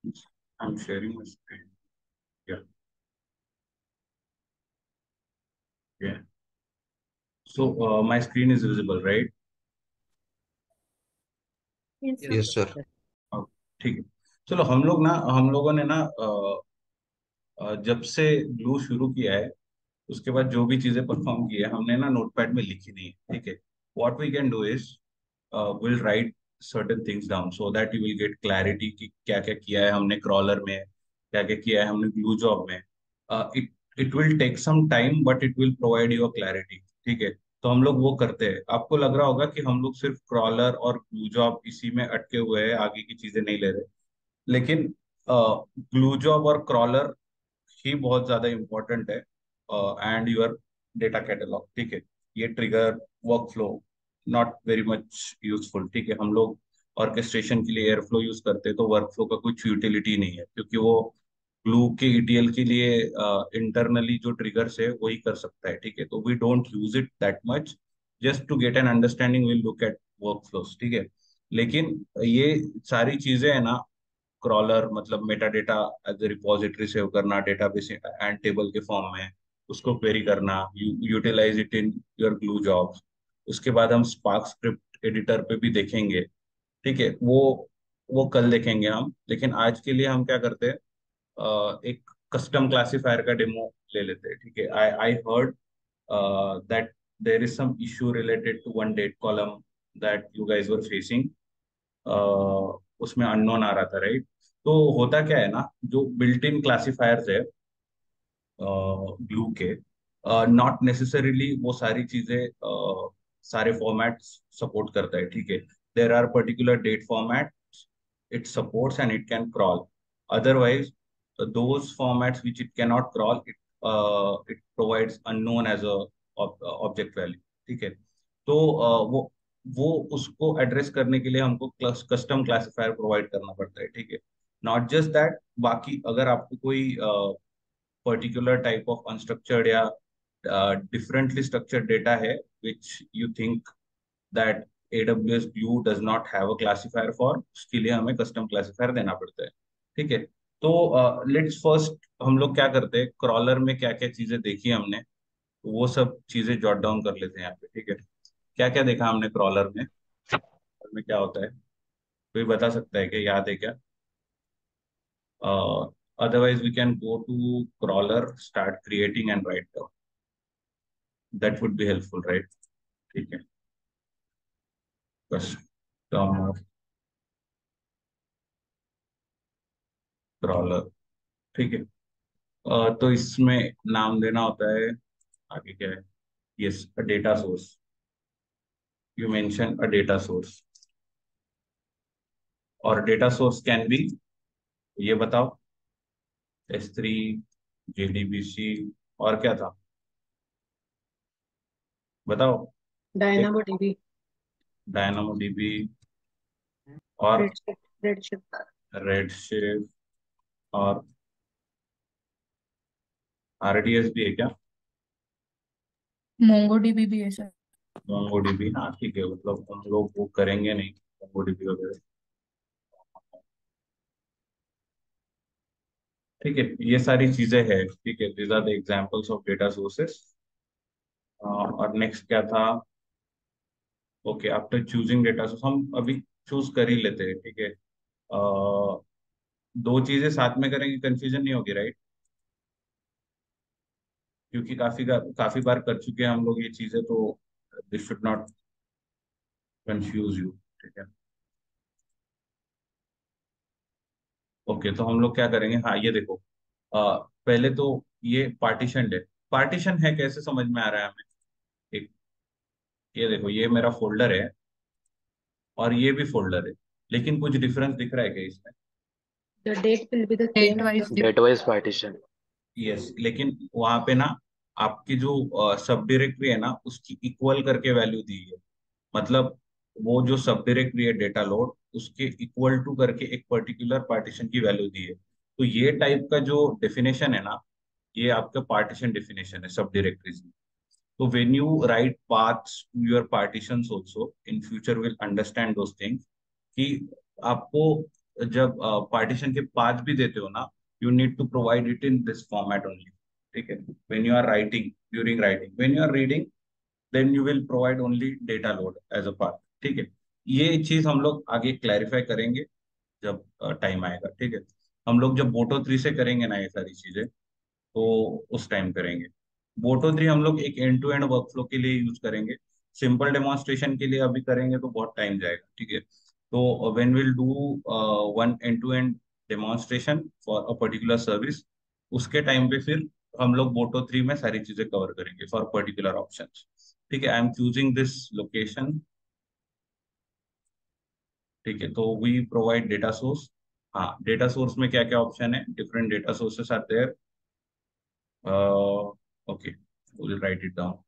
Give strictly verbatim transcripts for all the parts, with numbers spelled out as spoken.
I'm sharing my screen. Yeah, yeah. So uh, my screen is visible, right? Yes, Yes, sir. Yes, sir. हाँ, ठीक है। चलो हम लोग ना हम लोगों ने ना अ, अ, जब से ग्लू शुरू किया है उसके बाद जो भी चीजें परफॉर्म की है हमने ना नोटपैड में लिखी नहीं है, ठीक है। What we can do is will write certain things down so that you will get clarity कि क्या क्या किया है हमने क्रॉलर में, क्या क्या किया है हमने ग्लू जॉब में। It it will take some time but it will provide you clarity, ठीक है। तो हम लोग वो करते हैं। आपको लग रहा होगा कि हम लोग सिर्फ क्रॉलर और ग्लू जॉब इसी में अटके हुए हैं, आगे की चीजें नहीं ले रहे, लेकिन ग्लू जॉब और क्रॉलर ही बहुत ज्यादा इंपॉर्टेंट है। एंड योर डेटा कैटलॉग, ठीक है। ये trigger workflow not very much useful, ठीक है। हम लोग ऑर्केस्ट्रेशन के लिए एयरफ्लो यूज करते हैं तो वर्क फ्लो का कुछ यूटिलिटी नहीं है, क्योंकि वो ग्लू के ईटीएल के लिए इंटरनली जो ट्रिगर्स है वही कर सकता है, ठीक है। तो we don't use it that much. Just to get an understanding will look at workflows, ठीक है। लेकिन ये सारी चीजें है ना, क्रॉलर मतलब meta data as a repository save करना डेटाबेस एंड टेबल के फॉर्म में, उसको क्वेरी करना, utilise it in your Glue jobs. उसके बाद हम स्पार्क स्क्रिप्ट एडिटर पे भी देखेंगे, ठीक है। वो वो कल देखेंगे हम, लेकिन आज के लिए हम क्या करते हैं, अ, एक कस्टम क्लासिफायर का डेमो ले लेते हैं, ठीक है। I I heard that there is some issue related to one date column that you guys were facing. उसमें अननोन आ रहा था, राइट। तो होता क्या है ना, जो बिल्ट इन क्लासिफायर्स है ग्लू के, नॉट नेसेसरीली वो सारी चीजें uh, सारे फॉर्मेट्स सपोर्ट करता है, ठीक है। There are particular date format it supports and it can crawl. Otherwise, uh, those formats which it cannot crawl, it uh, it provides unknown as a ob- uh, object value, ठीक है। तो uh, वो वो उसको address करने के लिए हमको कस्टम क्लासिफायर प्रोवाइड करना पड़ता है, ठीक है। नॉट जस्ट दैट, बाकी अगर आपको कोई पर्टिकुलर टाइप ऑफ अनस्ट्रक्चर्ड या डिफरेंटली स्ट्रक्चर्ड डेटा है which you think that A W S Glue does not have a classifier for, उसके लिए हमें कस्टम क्लासिफायर देना पड़ता है, ठीक है। तो लेट्स फर्स्ट हम लोग क्या करते हैं, क्रॉलर में क्या क्या चीजें देखी हमने, तो वो सब चीजें जॉट डाउन कर लेते हैं यहाँ पे, ठीक है। क्या क्या देखा हमने क्रॉलर में, क्रॉलर में क्या होता है, कोई बता सकता है क्या, याद है क्या? Otherwise we can go to crawler, start creating and write down, that would be helpful, right. ठीक है, कस्टम क्रॉलर, ठीक है। अ, तो इसमें नाम देना होता है, आगे क्या है, yes a data source, you mention a data source. और डेटा सोर्स कैन बी, ये बताओ, एस थ्री, जेडीबीसी, और क्या था, बताओ। एक डायनामो डीबी, डायनामो डीबी, और रेडशिफ्ट रेडशिफ्ट रेडशिफ्ट, और आरडीएस भी है क्या? मोंगो डीबी भी है सर। मोंगो डीबी, हाँ ठीक है, मतलब हम लोग वो करेंगे नहीं मोंगो डीबी वगैरह, ठीक है। ये सारी चीजें हैं, ठीक है। These are the examples of data sources. और नेक्स्ट क्या था, okay after choosing data source हम अभी चूज कर ही लेते हैं, ठीक है। अ, दो चीजें साथ में करेंगे कंफ्यूजन नहीं होगी, राइट, क्योंकि काफी काफी बार कर चुके हैं हम लोग ये चीजें, तो this should not confuse you, ठीक है। ओके तो हम लोग क्या करेंगे, हाँ ये देखो, अ, पहले तो ये पार्टीशन है, पार्टीशन है कैसे समझ में आ रहा है हमें, एक, ये देखो ये मेरा फोल्डर है और ये भी फोल्डर है, लेकिन कुछ डिफरेंस दिख रहा है क्या इसमें? The date will be the date same wise. Date wise partition. Yes, लेकिन वहां पे ना आपकी जो सब डायरेक्टरी है ना उसकी इक्वल करके वैल्यू दी है। मतलब वो जो सब डायरेक्टरी है डेटा लोड, उसके इक्वल टू करके एक पर्टिकुलर पार्टीशन की वैल्यू दी है। तो ये टाइप का जो डेफिनेशन है ना, ये आपका पार्टीशन डेफिनेशन है सब डायरेक्टरीज में। तो when you write paths to your partitions also in future will understand those things, कि आपको जब पार्टीशन के पाथ भी देते हो ना, you need to provide it in this format only, ठीक है। When you are writing, during writing, when you are reading, then you will provide only data load as a path, ठीक है। ये चीज हम लोग आगे क्लैरिफाई करेंगे जब टाइम आएगा, ठीक है। हम लोग जब बोटो थ्री से करेंगे ना ये सारी चीजें, तो उस टाइम करेंगे। बोटो थ्री हम लोग एक एंड टू एंड वर्कफ्लो के लिए यूज करेंगे। सिंपल डेमोन्स्ट्रेशन के लिए अभी करेंगे तो बहुत टाइम जाएगा, ठीक है। तो when will do one end to end demonstration for a particular service, उसके टाइम पे फिर हम लोग बोटो थ्री में सारी चीजें कवर करेंगे फॉर पर्टिकुलर ऑप्शंस, ठीक है। I am choosing this location, ठीक है। तो वी प्रोवाइड डेटा सोर्स। हाँ, डेटा सोर्स में क्या क्या ऑप्शन है, different data sources are there. Okay, will write it down.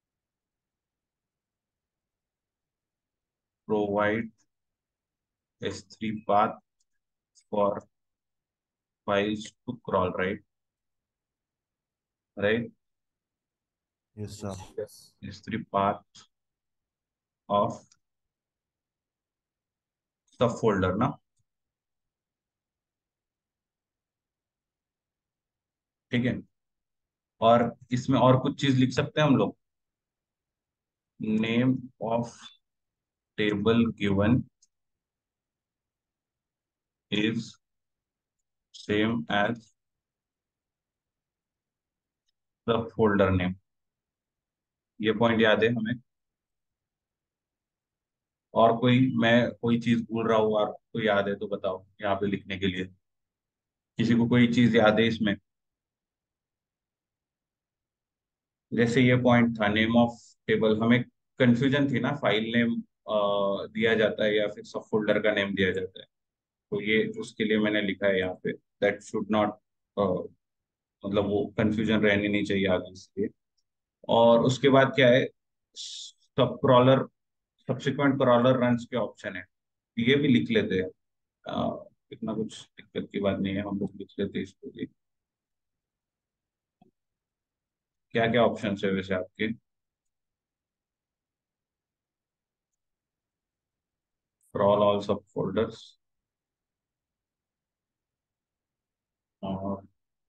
Provide S three path for files to crawl, right? Right? Yes, sir. Yes. S three path of subfolder ना, ठीक है। और इसमें और कुछ चीज लिख सकते हैं हम लोग। Name of table given is same as the folder name. ये पॉइंट याद है हमें। और कोई, मैं कोई चीज भूल रहा हूँ और कोई याद है तो बताओ यहाँ पे लिखने के लिए। किसी को कोई चीज याद है इसमें? जैसे ये पॉइंट था नेम ऑफ टेबल, हमें कंफ्यूजन थी ना, फाइल नेम दिया जाता है या फिर सब फोल्डर का नेम दिया जाता है। तो ये उसके लिए मैंने लिखा है यहाँ पे, दैट शुड नॉट, मतलब वो कंफ्यूजन रहनी नहीं चाहिए आगे, इसलिए। और उसके बाद क्या है, सब क्रॉलर, सब्सिक्वेंट क्रॉलर रन्स के ऑप्शन है, ये भी लिख लेते हैं। अ, इतना कुछ दिक्कत की बात नहीं है, हम लोग लिख लेते हैं इसको भी। क्या क्या ऑप्शन है वैसे आपके? क्रॉल ऑल सब फोल्डर्स, और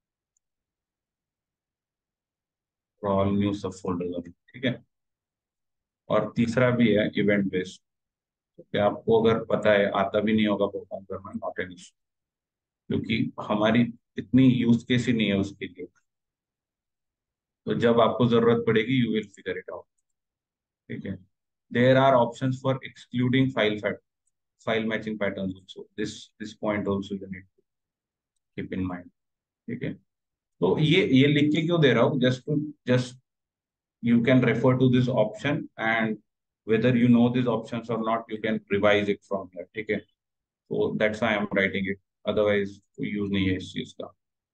क्रॉल न्यू सब फोल्डर, ठीक है। और तीसरा भी है इवेंट बेस्ड, कि आपको अगर पता है, आता भी नहीं होगा परफॉर्म करना, नॉट एन इशू, क्योंकि हमारी इतनी यूज केस ही नहीं है उसके लिए। तो जब आपको जरूरत पड़ेगी you will figure it out, ठीक है। There are options for excluding file file matching patterns also, this this point also you need to keep in mind, ठीक है। तो ये ये लिख के क्यों दे रहा हूँ, just to just you can refer to this option, and whether you know these options or not, you can revise it from here, ठीक है। so that's why I'm writing it, otherwise कोई use नहीं है इस चीज का।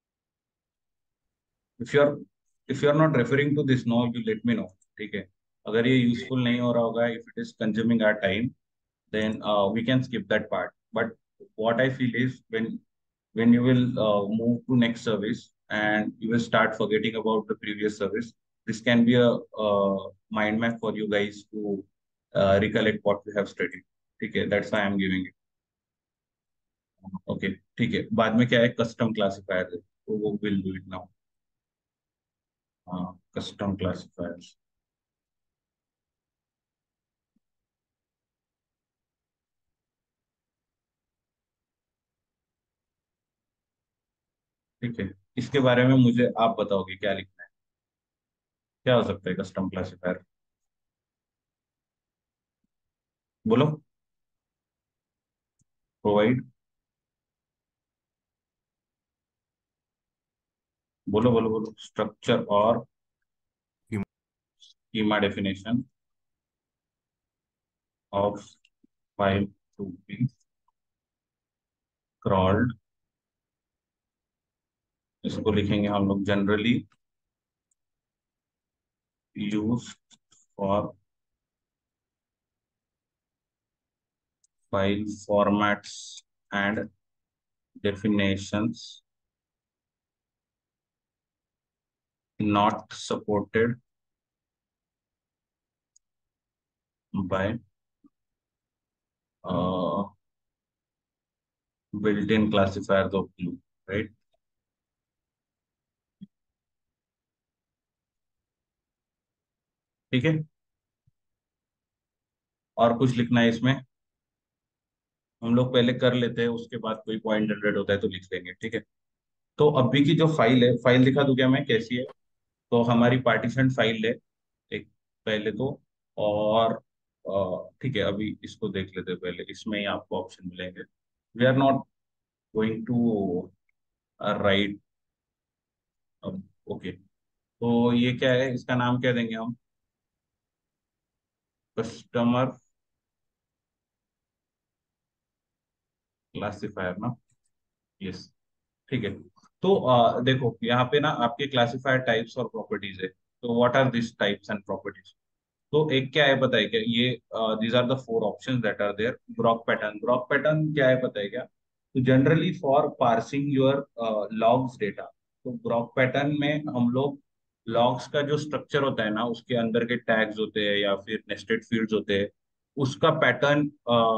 if you are if you are not referring to this, no, you let me know, ठीक है। अगर ये useful नहीं हो रहा होगा, if it is consuming our time, then uh, we can skip that part. But what I feel is, when when you will uh, move to next service and you will start forgetting about the previous service, this can be a uh, mind map for you guys to uh, recollect what you have studied, ठीक है। that's why I'm giving it, okay, ठीक है। बाद में क्या है, custom classifier है, तो वो विल डू इट नाउ। हाँ, कस्टम क्लासिफायर्स, ठीक है। इसके बारे में मुझे आप बताओगे क्या लिखना है, क्या हो सकता है कस्टम क्लासिफायर? बोलो। प्रोवाइड, बोलो बोलो बोलो, स्ट्रक्चर और schema definition of file to be crawled, इसको लिखेंगे हम लोग generally use for file formats and definitions not supported by uh, built in classifiers of glue, right? ठीक है, और कुछ लिखना है इसमें? हम लोग पहले कर लेते हैं, उसके बाद कोई पॉइंट जनरेट होता है तो लिख लेंगे, ठीक है। तो अभी की जो फाइल है, फाइल दिखा दूं क्या मैं कैसी है? तो हमारी पार्टीशन फाइल है एक, पहले तो। और अ, ठीक है, अभी इसको देख लेते हैं पहले, इसमें ही आपको ऑप्शन मिलेंगे। We are not going to write. Okay, तो ये क्या है, इसका नाम क्या देंगे हम? कस्टमर क्लासिफायर ना? यस, ठीक है। तो अ, देखो यहाँ पे ना आपके क्लासिफायर टाइप्स और प्रॉपर्टीज है। तो what are this types and properties? तो एक क्या है पता है क्या, ये these are the four options that are there. Grok pattern, grok pattern क्या है पता है क्या? तो generally for parsing your logs data, तो ग्रॉक पैटर्न में हम लोग लॉग्स का जो स्ट्रक्चर होता है ना, उसके अंदर के टैग्स होते हैं या फिर नेस्टेड फील्ड्स होते हैं, उसका पैटर्न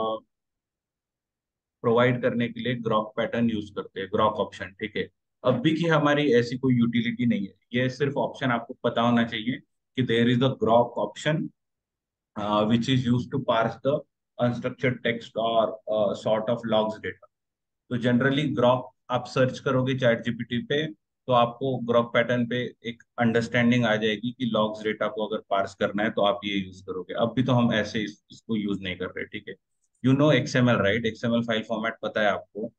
प्रोवाइड करने के लिए ग्रॉक पैटर्न यूज करते हैं, ग्रॉक ऑप्शन, ठीक है। अब भी की हमारी ऐसी कोई यूटिलिटी नहीं है, ये सिर्फ ऑप्शन आपको पता होना चाहिए कि there is a grok option uh, which is used to parse the unstructured text or uh, sort of logs data. तो जनरली ग्रॉक आप सर्च करोगे चैट जीपीटी पे, तो आपको ग्रॉक पैटर्न पे एक अंडरस्टैंडिंग आ जाएगी कि लॉग्स डेटा को अगर पार्स करना है तो आप ये यूज करोगे। अब भी तो हम ऐसे इस, इसको यूज नहीं कर रहे, ठीक है। You know XML, right? XML file format पता है आपको?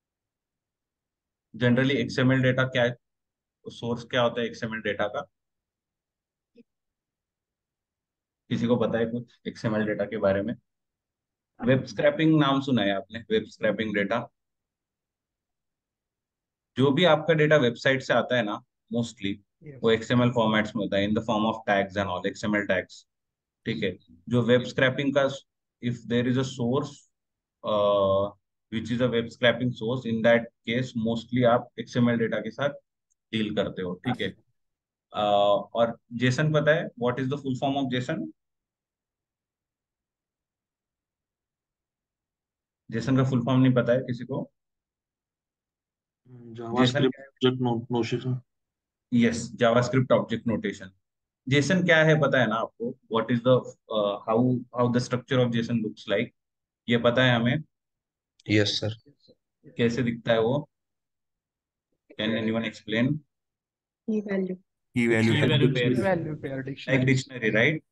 जनरली एक्सएमएल डेटा क्या है, सोर्स क्या होता है एक्सएमएल डेटा का? किसी को पता है कुछ एक्सएमएल डेटा के बारे में? वेब स्क्रैपिंग नाम सुना है आपने? वेब स्क्रैपिंग डेटा, जो भी आपका डेटा वेबसाइट से आता है ना, मोस्टली वो एक्सएमएल फॉर्मेट्स में होता है, in the form of tags and all, XML tags, ठीक है। जो वेब स्क्रैपिंग का, if there is a source which is a web scraping source, in that case mostly आप एक्सएमएल डेटा के साथ डील करते हो, ठीक है। uh, और जेसन पता है? What is the full form of JSON? JSON का फुल फॉर्म नहीं पता है किसी को? JSON JavaScript object notation. Yes, JavaScript object notation. JSON क्या है पता है ना आपको? What is the, how how the structure of JSON looks like, ये पता है हमें? Yes sir. कैसे दिखता है वो? Can anyone explain? Key value. Key value key पे value pair. Value pair like dictionary. Dictionary, right?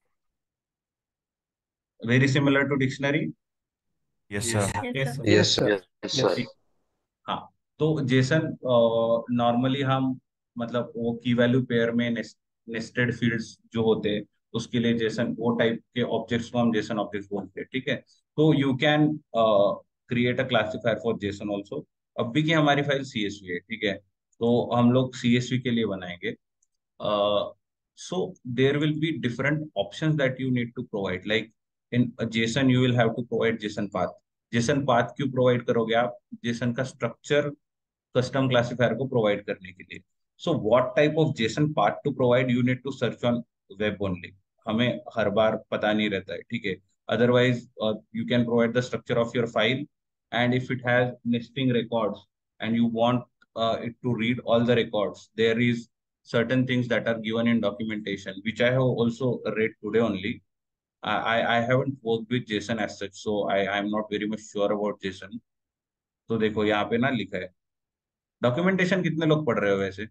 Very similar to dictionary. Yes sir. Yes sir. Yes sir. Yes sir. हाँ, तो जेसन नॉर्मली हम, मतलब वो की वैल्यू पेयर में nested fields जो होते हैं, उसके लिए जेसन, वो टाइप के ऑब्जेक्ट्स को हम जेसन ऑब्जेक्ट्स बोलते हैं, ठीक है। तो you can create a classifier for JSON also. अब भी की हमारी फाइल सीएसवी है, ठीक है, तो हम लोग सीएसवी के लिए बनाएंगे। Uh, so there will be different options that you need to provide. Like in a JSON, you will have to provide JSON path. JSON path क्यों प्रोवाइड करोगे आप? JSON का स्ट्रक्चर कस्टम क्लासिफायर को provide करने के लिए। So what type of JSON path to provide, you need to search on web only. हमें हर बार पता नहीं रहता है, ठीक है। Otherwise you can provide the structure of your file, and if it has nesting records and you want uh, it to read all the records, there is certain things that are given in documentation, which I have also read today only. I, I I haven't worked with JSON as such, so I I am not very much sure about JSON. तो देखो यहाँ पे ना लिखा है, documentation कितने लोग पढ़ रहे हो वैसे?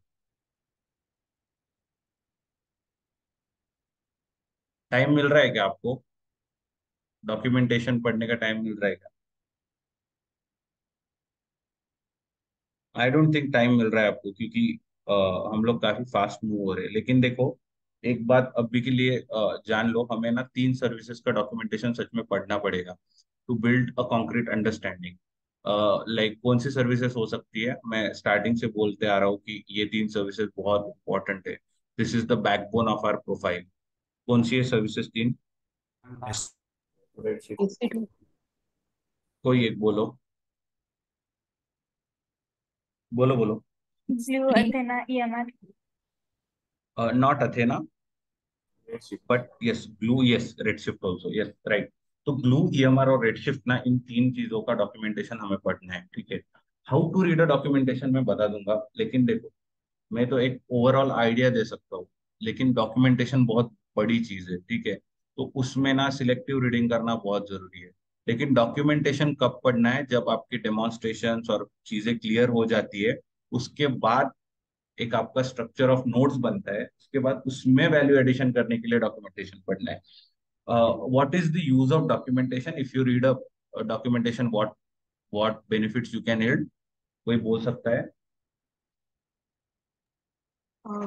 टाइम मिल रहा है क्या आपको? डॉक्यूमेंटेशन पढ़ने का टाइम मिल रहा है क्या? आई डोंट थिंक टाइम मिल रहा है आपको, क्योंकि अ, हम लोग काफी फास्ट मूव हो रहे हैं। लेकिन देखो, एक बात अभी के लिए अ, जान लो, हमें ना तीन सर्विसेज का डॉक्यूमेंटेशन सच में पढ़ना पड़ेगा to build a concrete understanding. Like कौन सी सर्विसेज हो सकती है, मैं स्टार्टिंग से बोलते आ रहा हूँ कि ये तीन सर्विसेज बहुत इंपॉर्टेंट है। This is the backbone of our profile. कौन सी है सर्विसेज तीन? E C two. कोई एक बोलो, बोलो बोलो। Blue Athena EMR. Not Athena, but yes, blue, yes, redshift also, yes, right. तो ग्लू, ईएमआर और रेडशिफ्ट ना, इन तीन चीजों का डॉक्यूमेंटेशन हमें पढ़ना है, ठीक है। How to read a documentation मैं बता दूंगा, लेकिन देखो, मैं तो एक ओवरऑल आइडिया दे सकता हूँ, लेकिन डॉक्यूमेंटेशन बहुत बड़ी चीज है, ठीक है। तो उसमें ना सिलेक्टिव रीडिंग करना बहुत जरूरी है। लेकिन डॉक्यूमेंटेशन कब पढ़ना है, जब आपकी डेमोन्स्ट्रेशंस और चीजें क्लियर हो जाती है, उसके बाद एक आपका स्ट्रक्चर ऑफ नोट्स बनता है, उसके बाद उसमें वैल्यू एडिशन करने के लिए डॉक्यूमेंटेशन पढ़ना है। What is the use of documentation if you read a documentation, what what benefits you can yield, कोई बोल सकता है? Uh,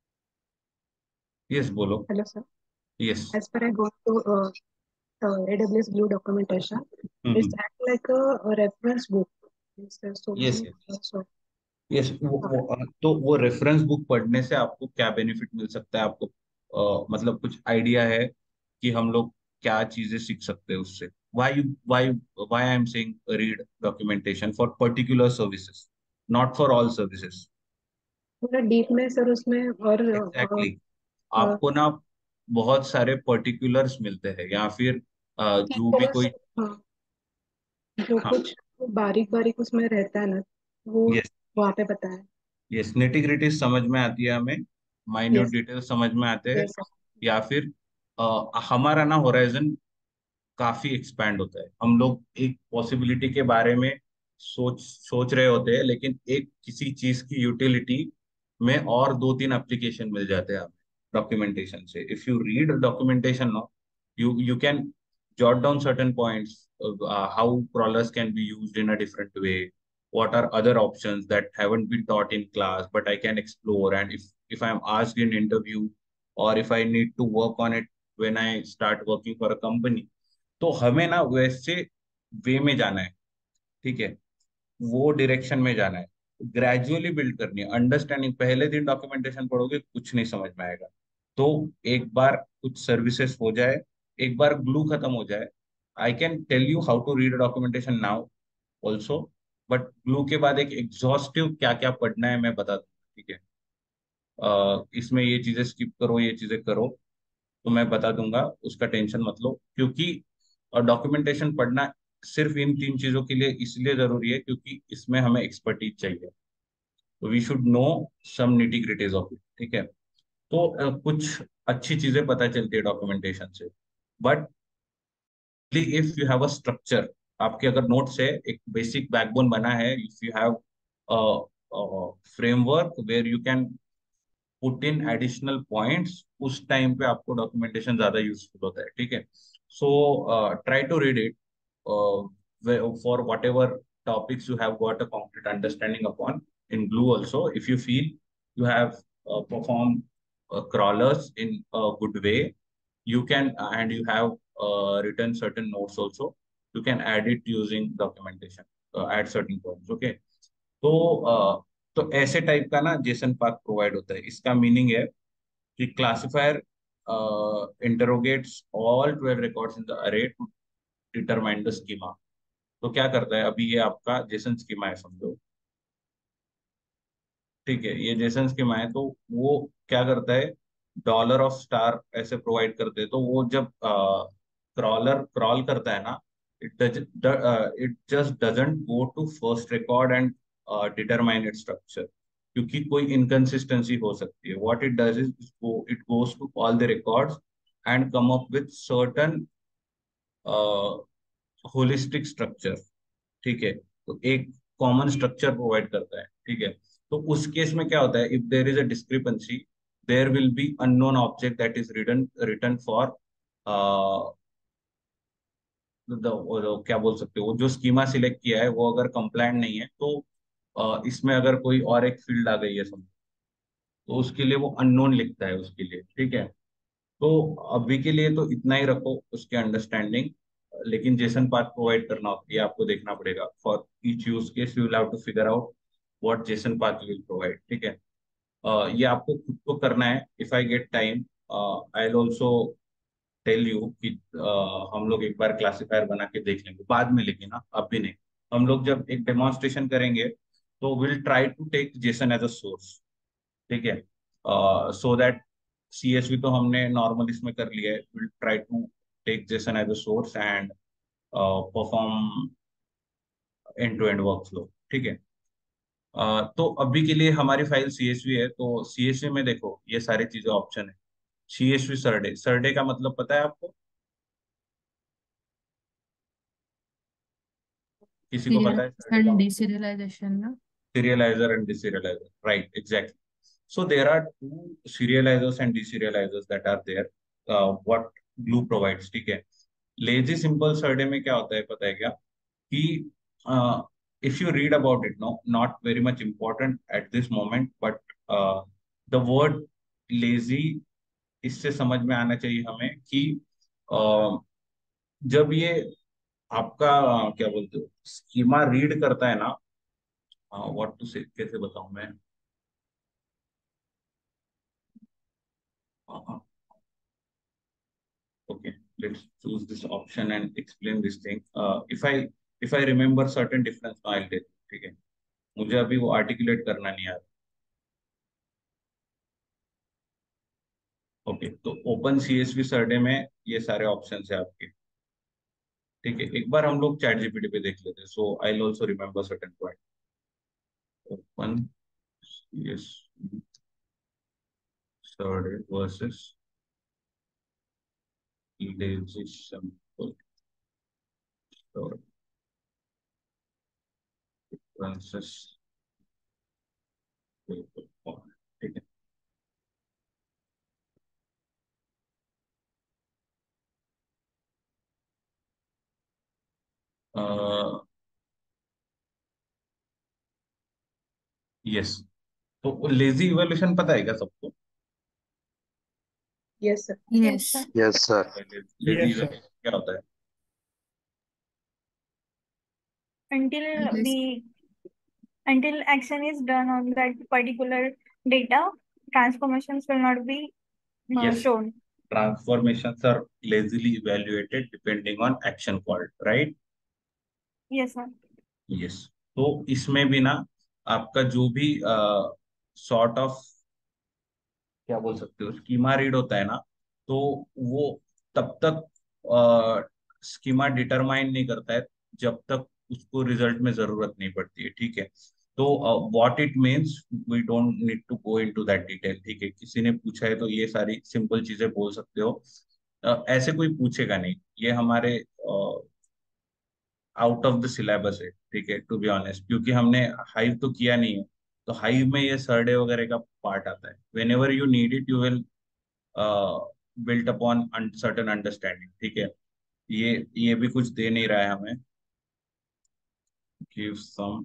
यस, बोलो। hello, sir. Yes. As per I go to uh, uh, A W S Glue documentation, it's act like a, a reference book. Means there's so yes, many. So, yes, वो, uh, वो, अ, तो वो reference book पढ़ने से आपको क्या benefit मिल सकता है आपको? अ, मतलब कुछ आइडिया है कि हम लोग क्या चीजें सीख सकते हैं उससे? Why why why I am saying read documentation for particular services, not for all services. थोड़ा डीप में सर उसमें और uh, एग्जैक्टली, uh, आपको ना बहुत सारे पर्टिकुलर्स मिलते हैं, या फिर अ, जो भी फीचर्स, कोई। हाँ, जो हाँ। कुछ बारीक बारीक उसमें रहता है ना, वो यस, वहाँ पे बताया। यस, नेटिग्रिटी समझ में आती है हमें, माइन्यूट यस, डिटेल समझ में आते हैं, यस सर। या फिर अ, हमारा ना होराइजन काफी एक्सपैंड होता है। हम लोग एक पॉसिबिलिटी के बारे में सोच सोच रहे होते हैं, लेकिन एक किसी चीज की यूटिलिटी में और दो तीन एप्लीकेशन मिल जाते हैं हमें डॉक्यूमेंटेशन से। If you read documentation, no, you you can jot down certain points, uh, how crawlers can be used in a different way, what are other options that haven't been taught in class but I can explore, and if if I'm asked in interview, or if I need to work on it when I start working for a company, तो हमें ना वैसे वे में जाना है, ठीक है, वो डायरेक्शन में जाना है, ग्रेजुअली बिल्ड करनी है अंडरस्टैंडिंग। पहले दिन डॉक्यूमेंटेशन पढ़ोगे कुछ नहीं समझ में आएगा। तो एक बार कुछ सर्विसेज हो जाए, एक बार ग्लू खत्म हो जाए, I can tell you how to read documentation now also, but Glue के बाद एक एग्जॉस्टिव क्या क्या पढ़ना है मैं बता दूंगा, ठीक है। अ, इसमें ये चीजें स्किप करो, ये चीजें करो, तो मैं बता दूंगा, उसका टेंशन मत लो। क्योंकि डॉक्यूमेंटेशन पढ़ना सिर्फ इन तीन चीजों के लिए इसलिए जरूरी है क्योंकि इसमें हमें एक्सपर्टीज चाहिए। तो we should know some nitty gritties of it, ठीक है। तो अ, कुछ अच्छी चीजें पता चलती है डॉक्यूमेंटेशन से, but if you have a structure, आपके अगर नोट्स है, एक बेसिक बैकबोन बना है, if you have framework where you can put in additional points, उस टाइम पे आपको डॉक्यूमेंटेशन ज्यादा यूजफुल होता है, ठीक है। So try to read it for whatever topics you have got a concrete understanding upon. In glue also, if you feel you have uh, performed uh, crawlers in a good way, you can, and you have uh, written certain notes also, you can add it using documentation uh, at certain points, okay। तो uh, तो ऐसे type का ना Jason path provide होता है। इसका meaning है कि classifier interrogates all twelve records in the array to determine the schema. तो क्या करता है, अभी ये आपका जेसन स्कीमा है समझो, ठीक है, ये जेसन स्कीमा है, तो वो क्या करता है, डॉलर ऑफ स्टार ऐसे प्रोवाइड करते हैं। तो वो जब क्रॉलर क्रॉल करता है ना, it it just doesn't go to first record and determine it structure, क्योंकि कोई इनकंसिस्टेंसी हो सकती है। What it does is it goes to all the records and come up with certain holistic structure, ठीक है। तो एक कॉमन स्ट्रक्चर प्रोवाइड करता है, ठीक है। तो उस केस में क्या होता है, if there is a discrepancy, there will be unknown object that is written written for क्या बोल सकते हो, वो जो स्कीमा सिलेक्ट किया है वो अगर कंप्लायंट नहीं है, तो uh, इसमें अगर कोई और एक फील्ड आ गई है समझो, तो उसके लिए वो अननोन लिखता है उसके लिए, ठीक है। तो अभी के लिए तो इतना ही रखो उसके अंडरस्टैंडिंग, लेकिन जेसन पाथ प्रोवाइड करना होता है, ये आपको देखना पड़ेगा। For each use case you will have to figure out what JSON path will provide, ठीक है। अ, ये आपको खुद को करना है। If I get time I will also tell you कि अ, हम लोग एक बार क्लासिफायर बना के देख लेंगे बाद में, लेकिन ना अभी नहीं। हम लोग जब एक डेमोन्स्ट्रेशन करेंगे तो will try to take JSON as a source, ठीक है। सो दैट सीएसवी तो हमने नॉर्मल इसमें कर लिया है, will try to take JSON as a source and perform end to end workflow, ठीक है। अ, तो अभी के लिए हमारी फाइल सीएसवी है, तो सीएसवी में देखो ये सारी चीजें ऑप्शन है। सीएसवी सरडे, सरडे का मतलब पता है आपको? किसी को पता है सरडे का and मतलब? deserialization ना. Serializer and deserializer, right? Exactly. So there are two serializers and deserializers that are there. Uh, what Glue provides, ठीक है। लेजी सिंपल सरडे में क्या होता है पता है क्या? कि if you read about it, no not very much important at this moment, but the word lazy इससे समझ में आना चाहिए हमें कि uh, जब ये आपका uh, क्या बोलते हो स्कीमा रीड करता है ना, व्हाट टू से कैसे बताऊं मैं, okay, let's choose this option and explain this thing. Uh, if I if I remember certain difference, now I'll tell you, ठीक है। मुझे अभी वो आर्टिकुलेट करना नहीं आ रहा। ओके, तो ओपन सीएसवी सरडे में ये सारे ऑप्शंस है आपके, ठीक है। एक बार हम लोग चैट जीपीटी पे देख लेते हैं, so I will also remember certain point. Open CSV serde versus lazy simple versus, ठीक है। यस, तो लेजी इवोल्यूशन पता है क्या सबको? Yes, sir. Yes, Yes. sir. Yes, sir. Lazy Yes, sir. Evolution क्या होता है? Until Yes. we until action is done on that particular data, transformations will not be uh, Yes, shown. transformations are lazily evaluated depending on action called, right? Yes, sir. Yes. तो इसमें भी ना आपका जो भी सॉर्ट ऑफ क्या बोल सकते हो स्कीमा रीड होता है ना, तो वो तब तक स्कीमा डिटरमाइन नहीं करता है जब तक उसको रिजल्ट में जरूरत नहीं पड़ती है, ठीक है। तो what it means, we don't need to go into that detail, ठीक है। किसी ने पूछा है तो ये सारी सिंपल चीजें बोल सकते हो। अ, ऐसे कोई पूछेगा नहीं, ये हमारे आउट ऑफ द सिलेबस है, ठीक है, टू बी ऑनेस्ट, क्योंकि हमने हाइव तो किया नहीं है। तो हाइव में ये सरडे वगैरह का पार्ट आता है। Whenever you need it you will built upon certain understanding, ठीक है। ये ये भी कुछ दे नहीं रहा है हमें, गिव सम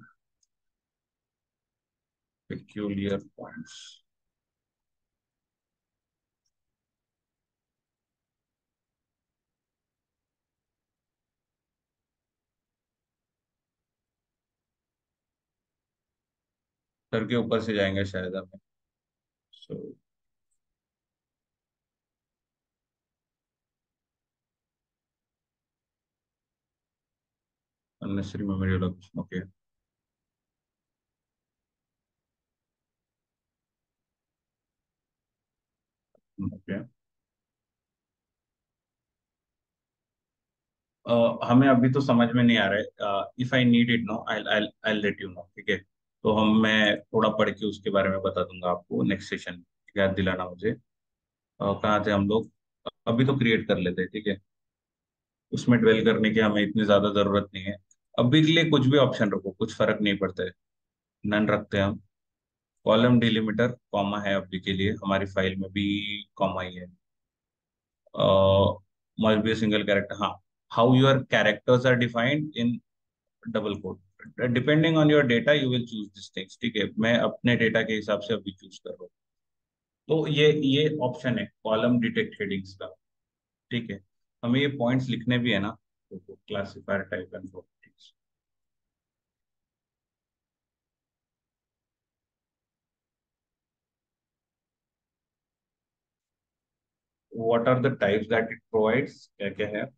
peculiar points। सर के ऊपर से जाएंगे शायद हमें, so unnecessary memory allocation, okay। Okay, uh, हमें अभी तो समझ में नहीं आ रहा है। If I need it no I I I let you know, ठीक है। तो हम मैं थोड़ा पढ़ के उसके बारे में बता दूंगा आपको नेक्स्ट सेशन। याद दिलाना मुझे। अ, कहाँ थे हम लोग? अभी तो क्रिएट कर लेते हैं, ठीक है। उसमें ड्वेल करने की हमें इतनी ज्यादा जरूरत नहीं है। अभी के लिए कुछ भी ऑप्शन रखो, कुछ फर्क नहीं पड़ता है। नन रखते हैं हम। कॉलम डिलिमीटर कॉमा है अभी के लिए, हमारी फाइल में भी कॉमा ही है। मस्ट बी सिंगल कैरेक्टर, हाँ। How your characters are defined in double quote, depending on your data you will choose this things, ठीक है। मैं अपने डेटा के हिसाब से अभी चूज कर रहा हूँ। तो ये ये ऑप्शन है कॉलम डिटेक्ट हेडिंग्स का, ठीक है। हमें ये पॉइंट्स लिखने भी है ना, तो classifier type and properties. What are the types that it provides, क्या क्या है?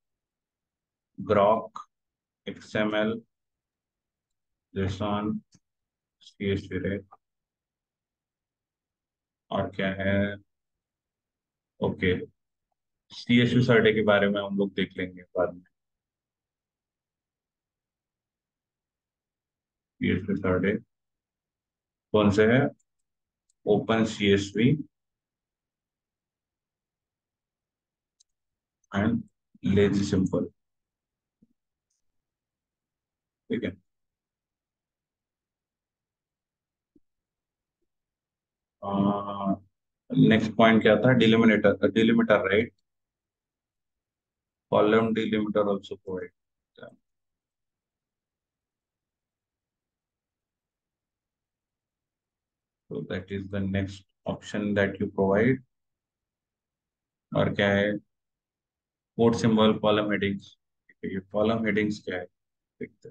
ग्रॉक, एक्सएमएल, जेसॉन, सीएसवी, और क्या है? Okay, C S U serde के बारे में हम लोग देख लेंगे बाद में। सी एस यू सर्टे कौन से है? Open C S V and lazy simple. ठीक है। नेक्स्ट पॉइंट क्या था? Deliminator, delimiter right. Column delimiter also provide. So that is the next option that you provide। और क्या है? Code symbol, column headings. ये कॉलम हेडिंग्स क्या है देखते हैं।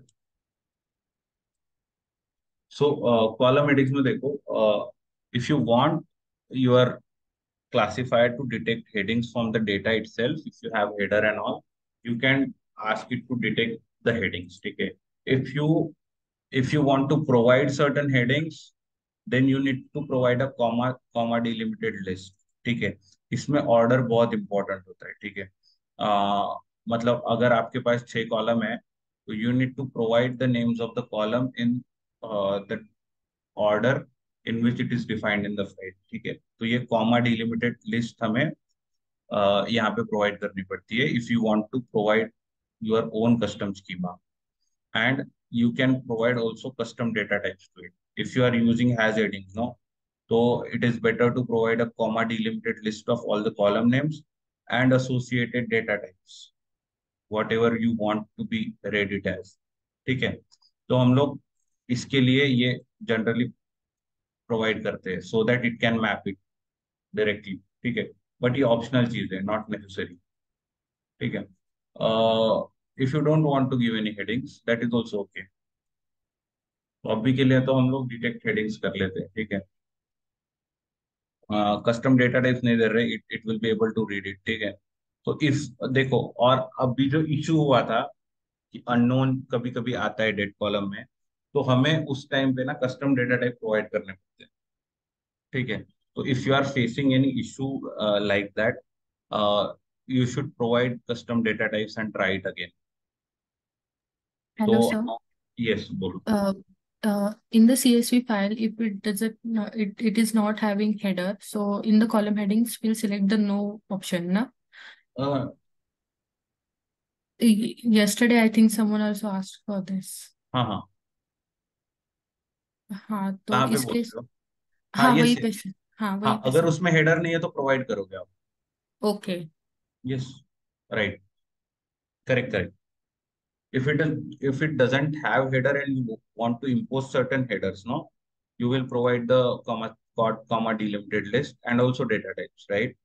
सो कॉलम हेडिंग्स में देखो, if you want your classifier to detect headings from the data itself, if you have header and all, you can ask it to detect the headings। ठीक है। if you if you want to provide certain headings, then you need to provide a comma comma delimited list। ठीक है। इसमें order बहुत important होता है। ठीक है। आ, मतलब अगर आपके पास छह कॉलम है, तो you need to provide the names of the column in the order in which it is defined in the file. ठीक है। तो ये कॉमा डिलिमिटेड लिस्ट हमें uh, यहाँ पे प्रोवाइड करनी पड़ती है if you want to provide your own custom schema. and you can provide also custom data types to it if you are using has headings, no? So it is better to provide a comma delimited list of all the column names and associated data types, whatever you want to be read it as। ठीक है। तो हम लोग इसके लिए ये generally provide करते हैं so that it can map it directly. ठीक है। बट ये ऑप्शनल चीज है, नॉट नेसेसरी। ठीक है। If you don't want to give any headings, that is also okay. तो अभी के लिए तो हम लोग डिटेक्ट हेडिंग्स कर लेते हैं। ठीक है। कस्टम डेटा टाइप्स नहीं दे रहे, it it will be able to read it. ठीक है। तो इफ देखो, और अभी जो इशू हुआ था कि अननोन कभी कभी आता है डेट कॉलम में, तो हमें उस टाइम पे ना कस्टम डेटा टाइप प्रोवाइड करने पड़ते हैं। ठीक है। तो if you are facing any issue like that, you should provide custom data types and try it again. Hello, तो sir. यस बोलो। Uh, uh, in the C S V file, if it doesn't, no, it, it is not having header. So in the column headings, we'll select the no option. Na? uh, Y- Yesterday, I think someone also asked for this. हाँ हाँ, हाँ, तो कहाँ पे इस बोल case, रहे हो? हाँ हाँ यस वही पे यस। से, हाँ वही हाँ, पे अगर से। उसमें हेडर नहीं है तो प्रोवाइड करोगे आप? Okay. Yes, right, correct correct. if it is if it doesn't have header and you want to impose certain headers, no, you will provide the comma quad comma delimited list and also data types, right?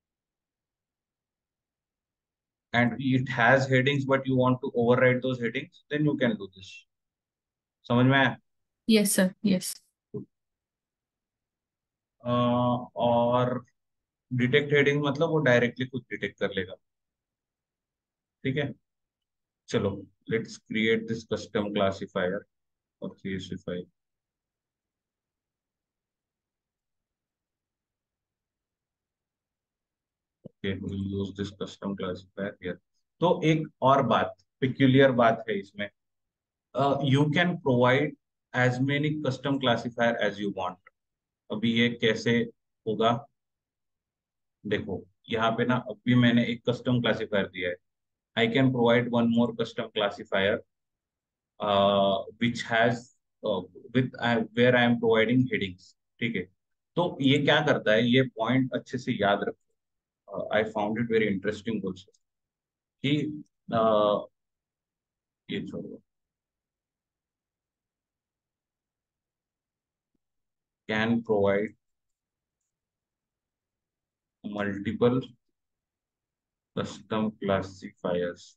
And it has headings but you want to override those headings, then you can do this। समझ में आया? Yes, sir. Yes. अ, और detect heading मतलब वो directly खुद detect कर लेगा। ठीक है। चलो, let's create this custom classifier और CSV. Okay, we'll use this custom classifier here। तो एक और बात, peculiar बात है इसमें, you can provide as many custom classifier as you want. अभी ये कैसे होगा? देखो, यहाँ पे ना अभी मैंने एक कस्टम क्लासिफायर दिया है। I can provide one more custom classifier which has with where I am providing headings. ठीक है। तो ये क्या करता है, ये पॉइंट अच्छे से याद रखो। I found it very interesting also कि uh, ये छोड़ो, can provide multiple custom classifiers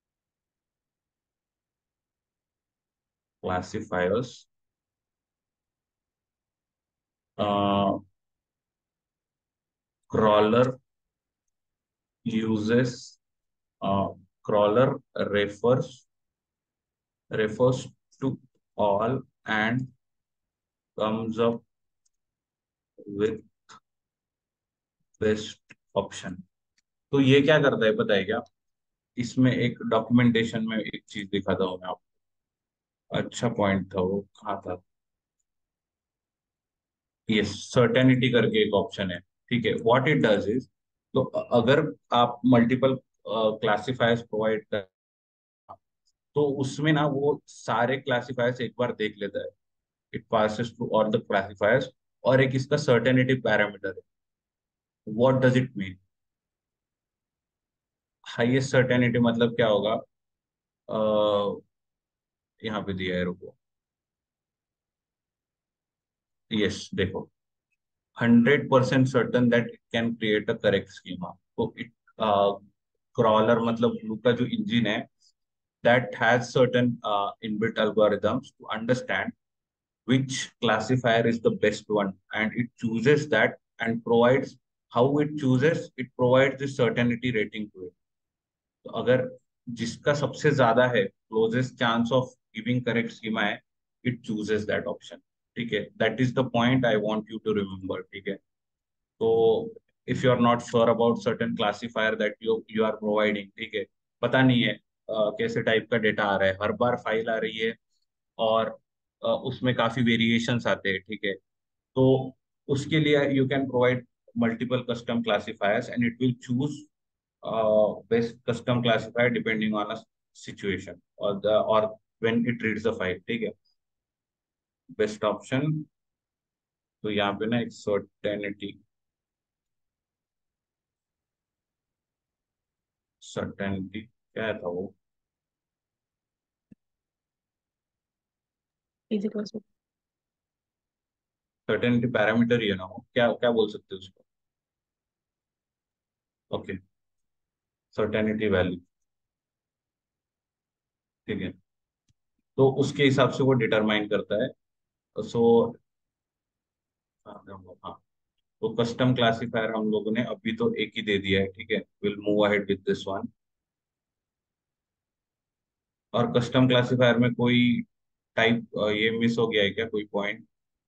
classifiers uh, crawler uses uh, crawler refers refers to all and comes up with best option। तो ये क्या करता है पता है क्या? इसमें एक डॉक्यूमेंटेशन में एक चीज दिखाता हूँ मैं आपको। अच्छा पॉइंट था वो, कहाँ था? ये सर्टेनिटी करके एक ऑप्शन है, ठीक है। व्हाट इट डज इज, तो अ- अगर आप मल्टीपल क्लासिफायर्स प्रोवाइड कर, तो उसमें ना वो सारे क्लासिफायर्स एक बार देख लेता है। It passes through all the classifiers, और एक इसका सर्टेनिटी पैरामीटर है। What does it mean? Highest certainty मतलब क्या होगा? अ, यहाँ पे दिया है, रुको। यस, देखो, hundred percent certain that it can create a correct schema. तो इट, क्रॉलर मतलब ग्लू का जो इंजन है, that has certain uh, inbuilt algorithms to understand which classifier is the best one, and it chooses that and provides, how it chooses, it provides the certainty rating to it. तो अगर जिसका सबसे ज्यादा है, closest chance of giving correct schema है, it chooses that option. ठीक है, that is the point I want you to remember. ठीक है, तो if you are not sure about certain classifier that you you are providing, ठीक है, पता नहीं है अ, कैसे टाइप का डेटा आ रहा है, हर बार फाइल आ रही है, और अ, उसमें काफी वेरिएशंस आते हैं, ठीक है, तो उसके लिए you can provide multiple custom classifiers and it will choose best custom classifier depending on a situation और द और when it reads the file. ठीक है, बेस्ट ऑप्शन। तो यहाँ पे ना एक सर्टेनिटी, सर्टेनिटी क्या था वो? is equals to certainty parameter ही है ना वो, क्या क्या बोल सकते हैं उसको? ओके, सर्टेनिटी वैल्यू, ठीक है, तो उसके हिसाब से वो डिटरमाइन करता है। सो हाँ, तो कस्टम क्लासिफायर हम लोगों ने अभी तो एक ही दे दिया है, ठीक है, will move ahead with this one. और कस्टम क्लासिफायर में कोई टाइप ये मिस हो गया है क्या, कोई पॉइंट?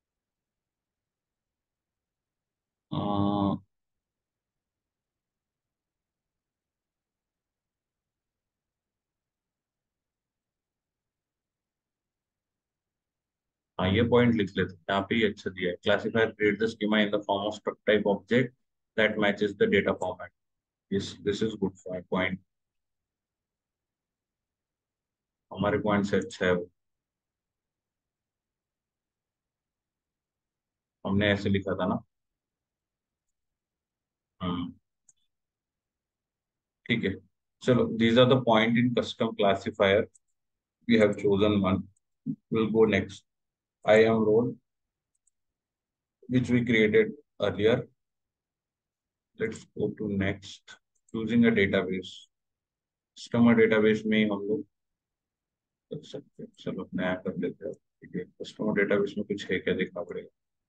हाँ, ये पॉइंट लिख लेते हैं, यहाँ पे ही अच्छा दिया है। Classifier create the schema in the form of struct type object that matches the data format. This this is good point, हमारे पॉइंट से अच्छा है वो। हमने ऐसे लिखा था ना। हम्म, ठीक है, चलो, these are the point in custom classifier. We have chosen one. We'll go next. I am role, which we created earlier. Let's go to next. Choosing a database. Customer database में हम लोग कर सकते हैं। चलो नया कर लेते हैं। ठीक है, कस्टमर डेटाबेस में कुछ है क्या देखना पड़ेगा।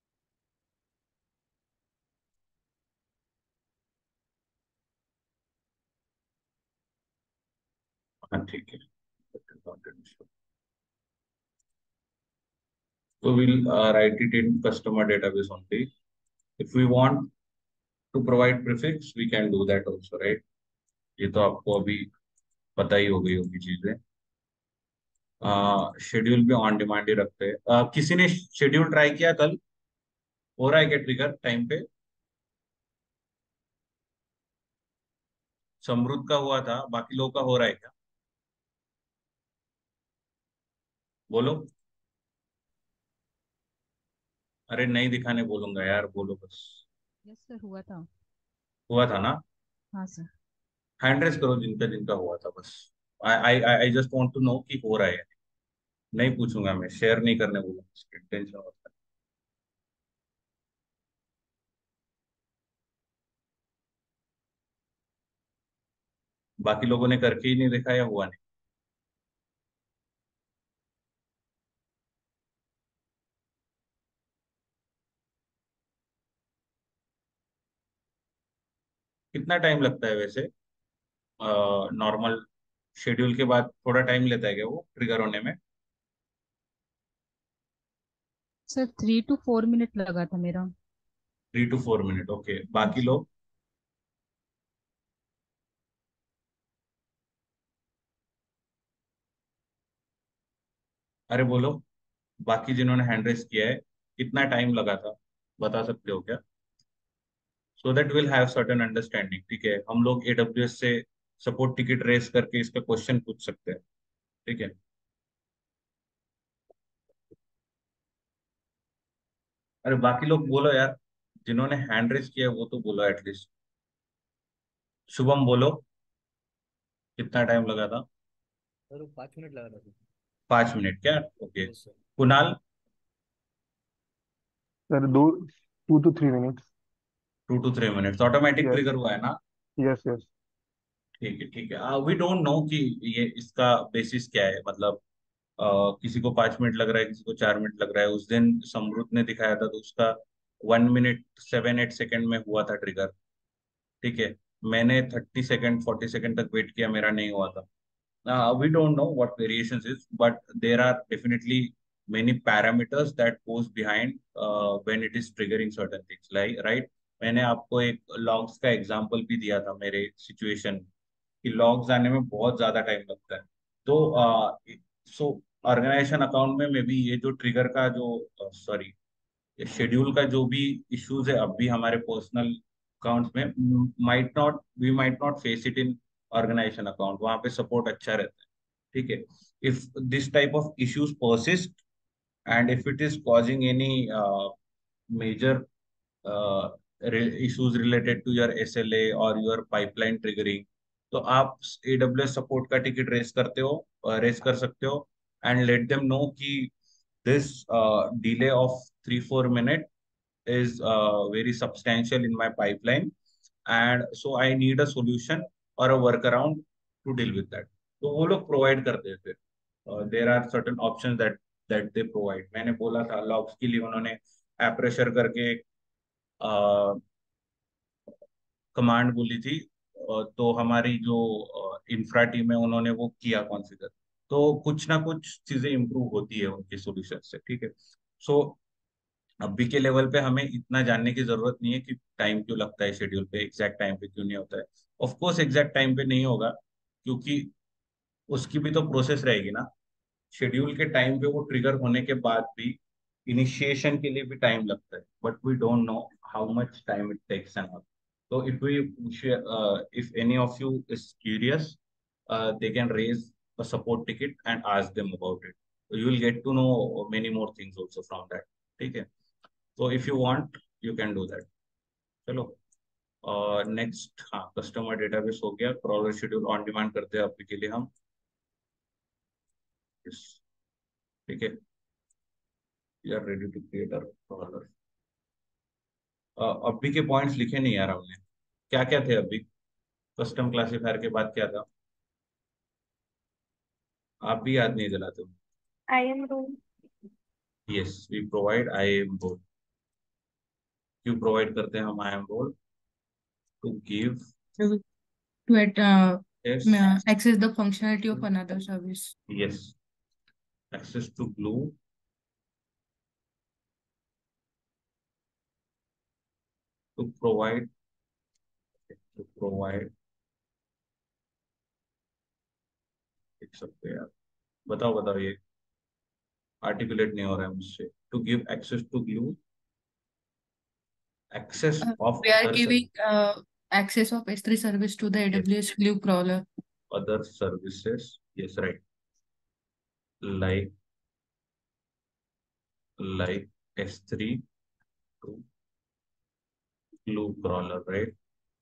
हाँ, ठीक है, so we'll uh, write it in customer database only. If we want to provide prefix, we can do that also, right? ये तो आपको अभी पता ही हो गई होगी चीजें। शेड्यूल भी ऑन डिमांड ही रखते हैं। अ, किसी ने शेड्यूल ट्राई किया कल? हो रहा है क्या ट्रिगर टाइम पे? समृद्ध का हुआ था, बाकी लोगों का हो रहा है क्या? बोलो। अरे नहीं दिखाने बोलूंगा यार, बोलो बस। यस सर, हुआ था। हुआ था ना? हाँ सर। हैंड रेस करो जिनका जिनका हुआ था बस। I I I just want to know कि हो रहा है या नहीं। नहीं पूछूंगा मैं, शेयर नहीं करने बोलूंगा, टेंशन होता है। बाकी लोगों ने करके ही नहीं देखा या हुआ नहीं? कितना टाइम लगता है वैसे नॉर्मल शेड्यूल के बाद? थोड़ा टाइम लेता है क्या वो ट्रिगर होने में? Sir three to four minute लगा था मेरा। Three to four minute, okay. हाँ बाकी जी। लोग? अरे बोलो, बाकी जिन्होंने हैंड रेस किया है कितना टाइम लगा था, बता सकते हो क्या? So that will have certain understanding. ठीक है, हम लोग एडब्ल्यूएस से सपोर्ट टिकट रेस करके इसका क्वेश्चन पूछ सकते हैं। ठीक है, अरे बाकी लोग बोलो यार, जिन्होंने हैंड रेस किया है वो तो बोलो एटलीस्ट। शुभम बोलो, कितना टाइम लगा था? सर पाँच मिनट लगा था सर। पांच मिनट क्या? Okay. Yes sir. Kunal? Sir दो two two three minutes. Two two three minutes automatic yes trigger हुआ है ना? Yes yes. ठीक है ठीक है, वी डोंट नो कि ये इसका बेसिस क्या है, मतलब अ, किसी को पांच मिनट लग रहा है, किसी को चार मिनट लग रहा है। उस दिन समृद्ध ने दिखाया था तो उसका one minute seven eight second में हुआ था ट्रिगर। ठीक है, मैंने थर्टी सेकंड फोर्टी सेकंड तक वेट किया, मेरा नहीं हुआ था। Uh, we don't know what variations is, but there are definitely many parameters that goes behind uh, when it is triggering certain things. Like right, मैंने आपको एक लॉग्स का एग्जांपल भी दिया था मेरे सिचुएशन, कि लॉग्स आने में बहुत ज्यादा टाइम लगता है। तो सो ऑर्गेनाइजेशन अकाउंट में मे बी ये जो ट्रिगर का जो सॉरी शेड्यूल का जो भी इश्यूज है अब भी हमारे पर्सनल अकाउंट्स में, might not we might not face it in organization account, वहां पे सपोर्ट अच्छा रहता है। ठीक है, if this type of issues persist and if it is causing any major issues related to your S L A और your pipeline triggering, तो आप ए डब्ल्यू एस सपोर्ट का टिकट रेस करते हो, रेस कर सकते हो, एंड लेट देम नो कि this uh, delay of three four minute is uh, very substantial in my pipeline, and so I need a solution or a workaround to deal with that. तो वो लोग provide करते हैं फिर। There are certain option that that they provide. मैंने बोला था logs के लिए उन्होंने एप्रेशर करके कमांड बोली थी, अ, तो हमारी जो इंफ्रा टीम है उन्होंने वो किया कॉन्फ़िगर। तो कुछ ना कुछ चीजें इंप्रूव होती है उनके सॉल्यूशन से। ठीक है, सो अभी के लेवल पे हमें इतना जानने की जरूरत नहीं है कि टाइम क्यों लगता है शेड्यूल पे, एग्जैक्ट टाइम पे क्यों नहीं होता है। ऑफ कोर्स एग्जैक्ट टाइम पे नहीं होगा, क्योंकि उसकी भी तो प्रोसेस रहेगी ना। शेड्यूल के टाइम पे वो ट्रिगर होने के बाद भी इनिशिएशन के लिए भी टाइम लगता है, but we don't know how much time it takes and all. तो if we if any of you is curious, they can raise a support ticket and ask them about it. So you will get to know many more things also from that. ठीक है, तो if you want you can do that. चलो, और next, हाँ, customer database हो गया। Crawler schedule on demand करते हैं अभी के लिए हम। Yes, ठीक है, we are ready to create a crawler. अभी के पॉइंट्स लिखे नहीं यार हमने, क्या क्या थे अभी? कस्टम क्लासीफायर के बाद क्या था? आप भी याद नहीं दिलाते हो। I am room. Yes, we provide IAM role. क्यों प्रोवाइड करते हैं हम IAM role? To give to at, uh, yes uh, access the functionality of another service. Yes access to glue to provide to provide लिख सकते हैं यार। बताओ बताओ, ये आर्टिकुलेट नहीं हो रहा है मुझसे। To give access to glue, access Uh, of we are other giving uh, access of S three service to the A W S Glue crawler. Other services, yes right, like like S three to glue crawler, right.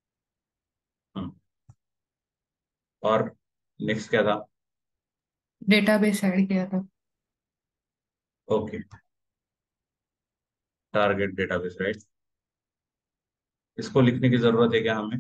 और next क्या था? Database add किया था। Okay, target database, right. इसको लिखने की जरूरत है क्या हमें?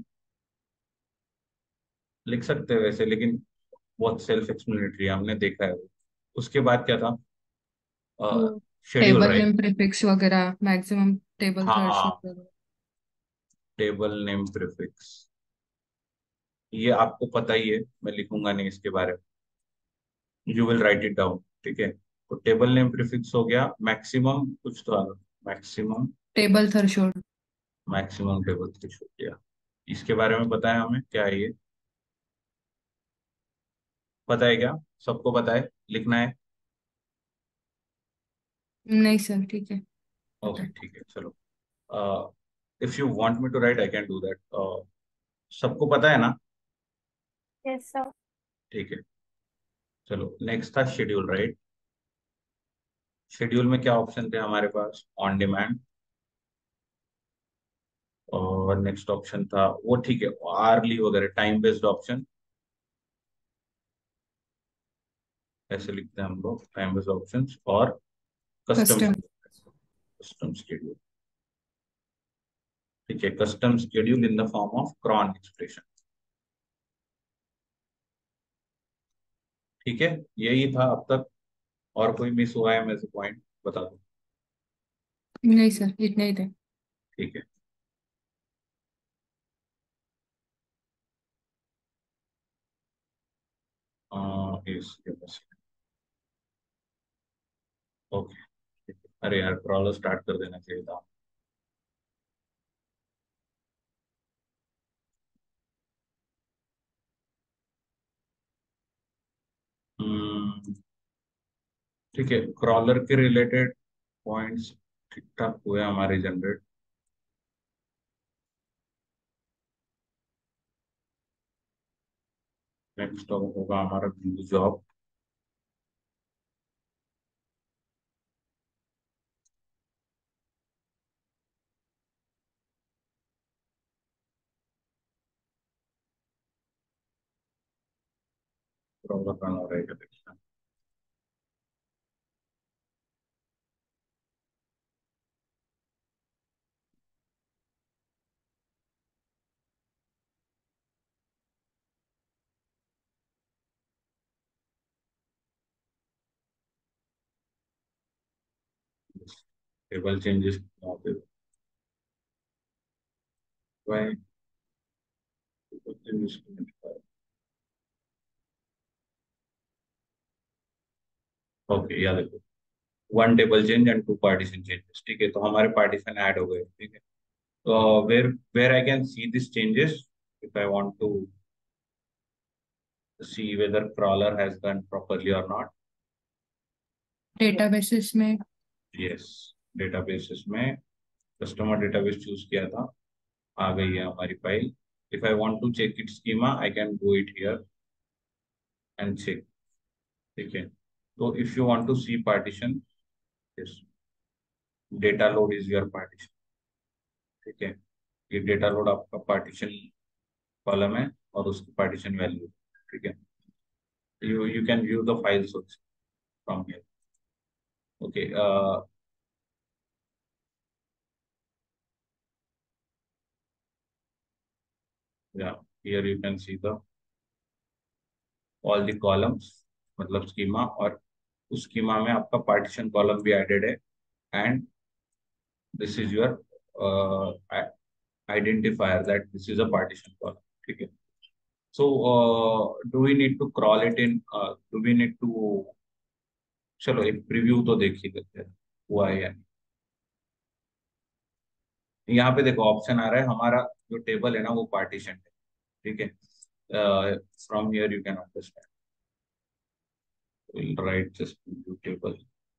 लिख सकते हैं वैसे, लेकिन बहुत सेल्फ एक्सप्लेनेटरी है, हमने देखा है वो। उसके बाद क्या था? वो schedule, table right. Name prefix वगैरह, मैक्सिमम टेबल थ्रेशोल्ड हाँ, वगैरह। टेबल नेम प्रीफिक्स, ये आपको पता ही है, मैं लिखूंगा नहीं इसके बारे में, you will write it down. ठीक है, तो टेबल नेम प्रीफिक्स हो गया। मैक्सिमम कुछ तो maximum table threshold. Maximum table threshold किया, इसके बारे में पता है हमें क्या है ये? पता है क्या? सबको पता है? लिखना है? नहीं सर, ठीक है, पता ओके है। ठीक है, चलो। If you want me to write I can do that. सबको पता है ना? Yes, sir. ठीक है, चलो। नेक्स्ट था शेड्यूल, राइट? शेड्यूल में क्या ऑप्शन थे हमारे पास? ऑन डिमांड, और नेक्स्ट ऑप्शन था वो, ठीक है, आर्ली वगैरह, टाइम बेस्ड ऑप्शन, ऐसे लिखते हैं हम लोग, टाइम बेस्ड ऑप्शन, और कस्टम कस्टम। Custom schedule. ठीक है, custom schedule in the form of cron expression. ठीक है, यही था अब तक। और कोई मिस हुआ है मेरे से पॉइंट बता दो। नहीं सर, इतना ही थे। ठीक है। आ, इस ये बस। ओके। अरे यार, क्रॉलर स्टार्ट कर देना चाहिए था। हम्म, ठीक है, क्रॉलर के रिलेटेड पॉइंट्स ठीक ठाक हुए हमारे जनरेट। नेक्स्ट होगा हमारा व्यू जॉब। क्रॉलर करना रहेगा, देखना। टेबल चेंजेस ओके, याद देखो, one table change and two partition changes. ठीक है, तो हमारे पार्टीशन ऐड हो गए। ठीक है, तो where where I can see this changes if I want to see whether crawler has done properly or not? Databases में। Yes, databases में कस्टमर डेटाबेस चूज किया था, आ गई है हमारी file. If I want to check its schema, I can go it here and check. ठीक है, तो if you want to see partition, yes, data load is your partition। ठीक है, ये डेटा लोड आपका पार्टीशन कॉलम है और उसकी पार्टीशन वैल्यू। ठीक है, you you can view the files also from here। Okay, uh, yeah, here you can see the all the columns, मतलब स्कीमा, और उस स्कीमा में आपका पार्टीशन कॉलम भी एडेड है, and this is your identifier that this is a partition column. ठीक है, so do we need to crawl it in, do we need to, चलो एक प्रीव्यू तो देख ही लेते हैं हुआ है या नहीं। यहाँ पे देखो ऑप्शन आ रहा है, हमारा जो टेबल है ना वो पार्टीशन है। ठीक है, from here you can understand. we'll write just preview table,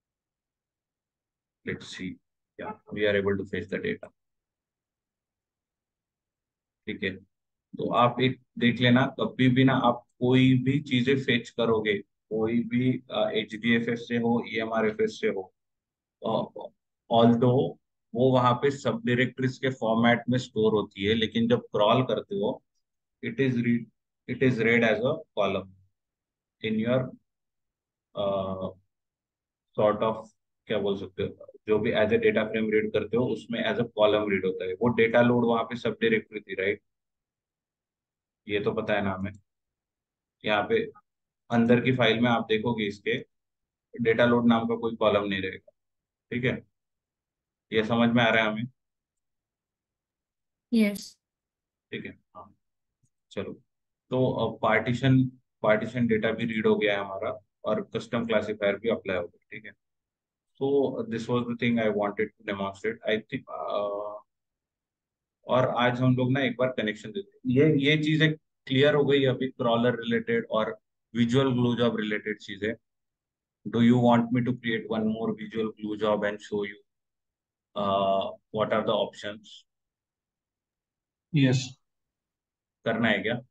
let's see, yeah, we are able to fetch the data। ठीक है, तो आप एक देख लेना, कभी भी ना आप कोई भी चीजें फेच करोगे, कोई भी एच डी एफ एस से हो, E M R F S से हो, ऑल दो वो वहां पे सब डायरेक्टरीज के फॉर्मेट में स्टोर होती है, लेकिन जब क्रॉल करते हो it is read it is read as a column in your sort of, क्या बोल सकते हो, जो भी as a data frame read करते हो उसमें एज अ कॉलम रीड होता है। वो डेटा लोड वहां पे सब डायरेक्टरी थी, राइट? ये तो पता है ना हमें। यहाँ पे अंदर की फाइल में आप देखोगे इसके डेटा लोड नाम का कोई कॉलम नहीं रहेगा। ठीक है, ये समझ में आ रहा है हमें? यस। ठीक है, हाँ, चलो। तो पार्टीशन पार्टीशन डेटा भी रीड हो गया है हमारा, और कस्टम क्लासिफायर भी अप्लाई हो गया। ठीक है, so this was the thing I wanted to demonstrate, I think. और आज हम लोग ना एक बार कनेक्शन देते हैं, ये ये चीजें क्लियर हो गई अभी, क्रॉलर रिलेटेड और विजुअल ग्लू जॉब रिलेटेड चीजें। Do you want me to create one more visual glue job and show you uh, what are the options? Yes. करना है क्या?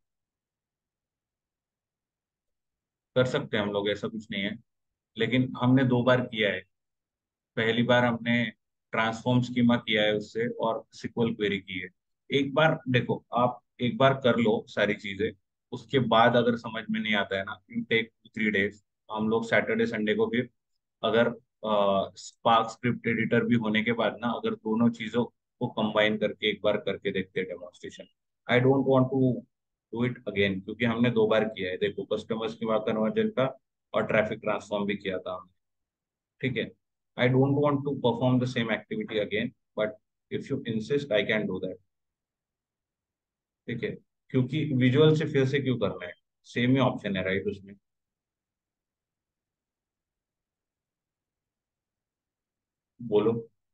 कर सकते हैं हम लोग, ऐसा कुछ नहीं है, लेकिन हमने दो बार किया है। पहली बार हमने ट्रांसफॉर्म स्कीमा किया है उससे और सिक्वल क्वेरी की है। एक बार देखो, आप एक बार कर लो सारी चीजें, उसके बाद अगर समझ में नहीं आता है ना, यू टेक थ्री डेज। हम लोग सैटरडे संडे को फिर, अगर स्पार्क स्क्रिप्ट एडिटर भी होने के बाद ना, अगर दोनों चीजों को कंबाइन करके एक बार करके देखते हैं demonstration. I don't want to do it again, क्योंकि हमने दो बार किया है। देखो, कस्टमर्स की कन्वर्जन का और ट्रैफिक ट्रांसफॉर्म भी किया था हमने, ठीक है। I don't want to perform the same activity again, but if you insist I can do that, ठीक है। क्योंकि विजुअल से फिर से क्यों करना है, सेम ही ऑप्शन है राइट उसमें। बोलो।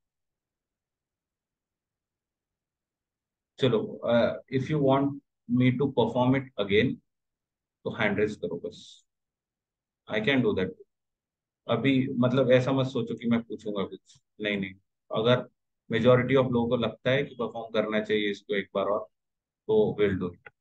चलो, if you want me to perform it again तो हैंड रेज करो बस, आई कैन डू दैट। अभी मतलब ऐसा मत सोचो कि मैं पूछूंगा कुछ, नहीं नहीं। अगर मेजोरिटी ऑफ लोगों को लगता है कि परफॉर्म करना चाहिए इसको एक बार और, तो will do it.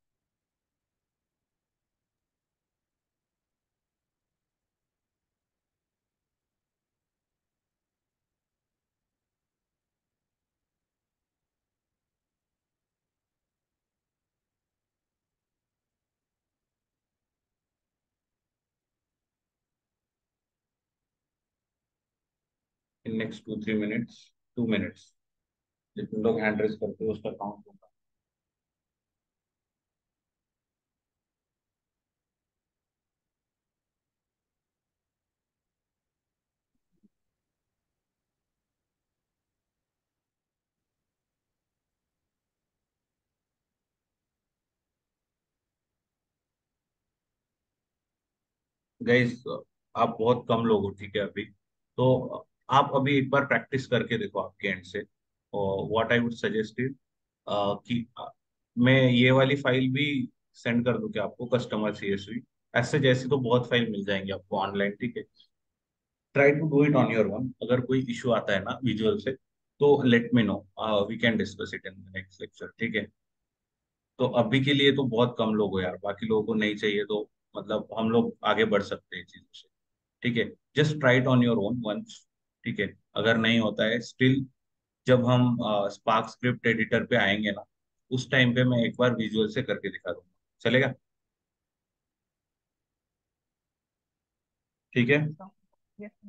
In next two three minutes, two minutes, जितने लोग हैंड रेज करते हो उसका काउंट होगा। गाइस, आप बहुत कम लोग हो, ठीक है अभी, तो आप अभी एक बार प्रैक्टिस करके देखो आपके एंड से। और what I would suggest is कि अ, मैं ये वाली फाइल भी सेंड कर दूं क्या आपको, कस्टमर सीएसवी। ऐसे जैसी तो बहुत फाइल मिल जाएंगी आपको ऑनलाइन, ठीक है। Try to do it on your one. अगर कोई इशू आता है ना विजुअल से, तो let me know, we can discuss it in the next lecture, ठीक है। तो अभी के लिए तो बहुत कम लोग हो यार, बाकी लोगों को नहीं चाहिए तो मतलब हम लोग आगे बढ़ सकते हैं चीजों से, ठीक है। Just try it on your own once, ठीक है। अगर नहीं होता है स्टिल, जब हम स्पार्क स्क्रिप्ट एडिटर पे आएंगे ना, उस टाइम पे मैं एक बार विजुअल से करके दिखा दूंगा, चलेगा? ठीक है। Yes, sir.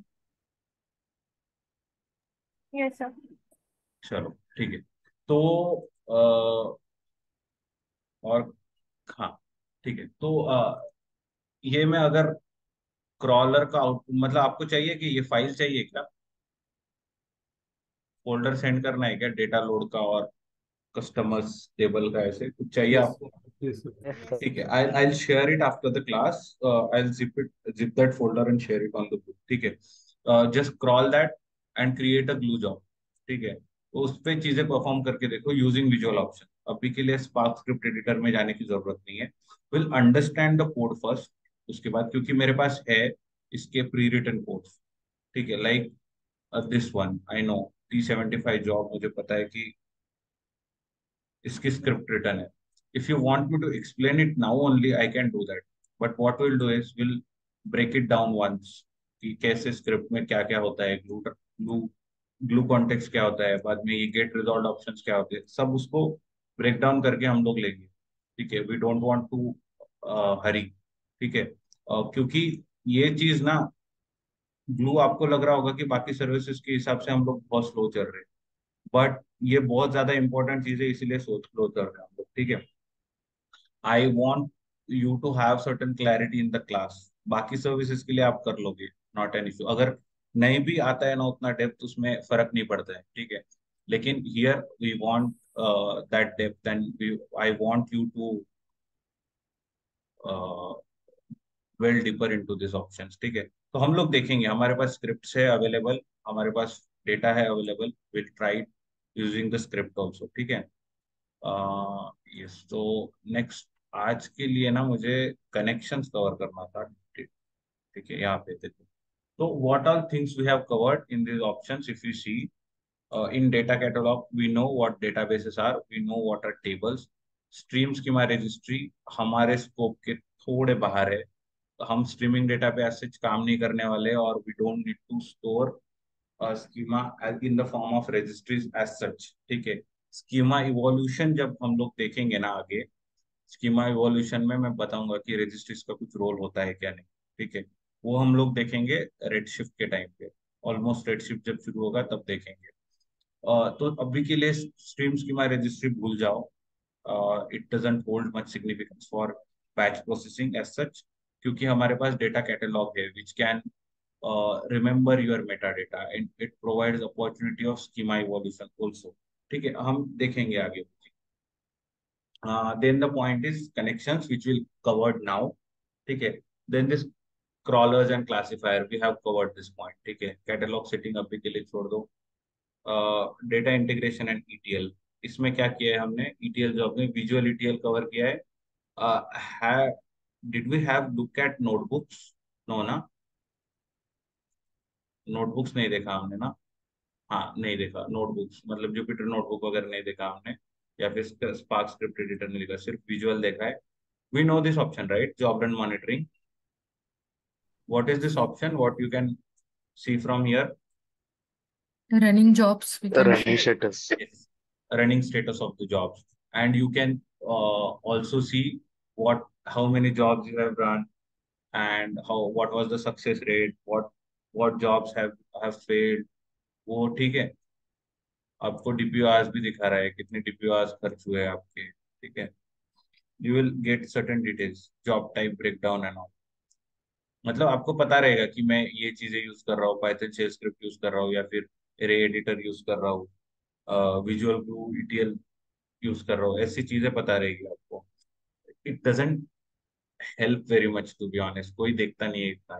Yes, sir. चलो ठीक है। तो अ, और हाँ, ठीक है। तो अ, ये मैं अगर क्रॉलर का आउट मतलब आपको चाहिए कि ये फाइल चाहिए क्या, फोल्डर सेंड करना है क्या डेटा लोड का और कस्टमर्स टेबल का, ऐसे कुछ चाहिए Yes. आपको? Yes, sir. Yes, sir. ठीक है, I I share it after the class. I zip it zip that folder and share it on the book, ठीक है। Just crawl that and create a glue job, ठीक है। तो उस पे चीजें परफॉर्म करके देखो यूजिंग विजुअल ऑप्शन। अभी के लिए स्पार्क स्क्रिप्ट एडिटर में जाने की जरूरत नहीं है। Will understand the code first, उसके बाद, क्योंकि मेरे पास है इसके प्री रिटन कोड्स, ठीक है। Like this one I know, T seventy five job, मुझे पता है कि इसकी स्क्रिप्ट रिटर्न है। If you want me to explain it now only I can do that, but what will do is will break it down once, कि कैसे script में क्या क्या होता है, ग्लू ग्लू ग्लू कॉन्टेक्स्ट क्या होता है, बाद में ये गेट रिजॉल्व ऑप्शंस क्या होते हैं, सब उसको ब्रेक डाउन करके हम लोग लेंगे, ठीक है। We don't want to hurry, ठीक है। uh, क्योंकि ये चीज ना, ग्लू आपको लग रहा होगा कि बाकी सर्विसेज के हिसाब से हम लोग बहुत स्लो चल रहे हैं, बट ये बहुत ज्यादा इंपॉर्टेंट चीज है, इसीलिए सोच क्लोज कर रहे हैं हम लोग, ठीक है। I want you to have certain clarity in the class. बाकी सर्विसेज के लिए आप कर लोगे, नॉट एन इशू। अगर नहीं भी आता है ना उतना डेप्थ, उसमें फर्क नहीं पड़ता है, ठीक है। लेकिन here we want that depth and I want you to well deeper into this options, ठीक है। तो हम लोग देखेंगे, हमारे पास स्क्रिप्ट्स है अवेलेबल, हमारे पास डेटा है available, will try using the script also, ठीक है। यस, तो नेक्स्ट, आज के लिए ना मुझे कनेक्शंस कवर करना था, ठीक ठीक है। यहाँ पे देखो, So what all things we have covered in these options? If you see uh, in data catalog, we know what databases are, we know what are tables. Stream schema registry हमारे scope के थोड़े बाहर है, तो हम streaming data पे ऐसे काम नहीं करने वाले, और we don't need to store schema in the form of registries as such, ठीक है। स्कीमा इवोल्यूशन जब हम लोग देखेंगे ना आगे, स्कीमा इवोल्यूशन में मैं बताऊंगा कि रजिस्ट्रीज का कुछ रोल होता है क्या नहीं, ठीक है। वो हम लोग देखेंगे रेडशिफ्ट के टाइम पे, ऑलमोस्ट रेडशिफ्ट जब शुरू होगा तब देखेंगे। अ, तो अभी के लिए स्ट्रीम स्कीमा रजिस्ट्री भूल जाओ, it doesn't hold much significance for batch processing as such, क्योंकि हमारे पास डेटा कैटलॉग है which can remember your metadata and it provides opportunity of schema evolution also, ठीक है। हम देखेंगे आगे। Uh, then the point is connections, which will covered now. Okay. Then this crawlers and classifier, we have covered this point. Okay. Catalog setting अभी के लिए छोड़ दो. Uh, data integration and E T L. इसमें क्या किया है हमने? E T L जो हमने visual E T L cover किया है. Uh, have, did we have look at notebooks? No ना. Notebooks नहीं देखा हमने ना. हाँ नहीं देखा नोटबुक्स, मतलब जुपिटर नोटबुक वगैरह नहीं देखा हमने, या फिर स्पार्क स्क्रिप्ट एडिटर नहीं देखा, सिर्फ विजुअल देखा है। We know this option, right? Job run monitoring. What is this option? What you can see from here? Running jobs we The can running see. status. Yes. Running status of the jobs, and you can uh, also see what how many jobs you have run, and how what was the success rate, what what jobs have have failed. वो ठीक है। आपको DPO hours भी दिखा रहा है, कितने DPO hours खर्च हुए हैं आपके, ठीक है। You will get certain details, job type breakdown and all. मतलब आपको पता रहेगा कि मैं ये चीजें यूज कर रहा हूँ, पाइथन शेल स्क्रिप्ट यूज कर रहा हूँ, या फिर रे एडिटर यूज कर रहा हूँ, विजुअल ब्लू ईटीएल यूज कर रहा हूँ, ऐसी चीजें पता रहेगी आपको। It doesn't help very much to be honest, कोई देखता नहीं है इतना।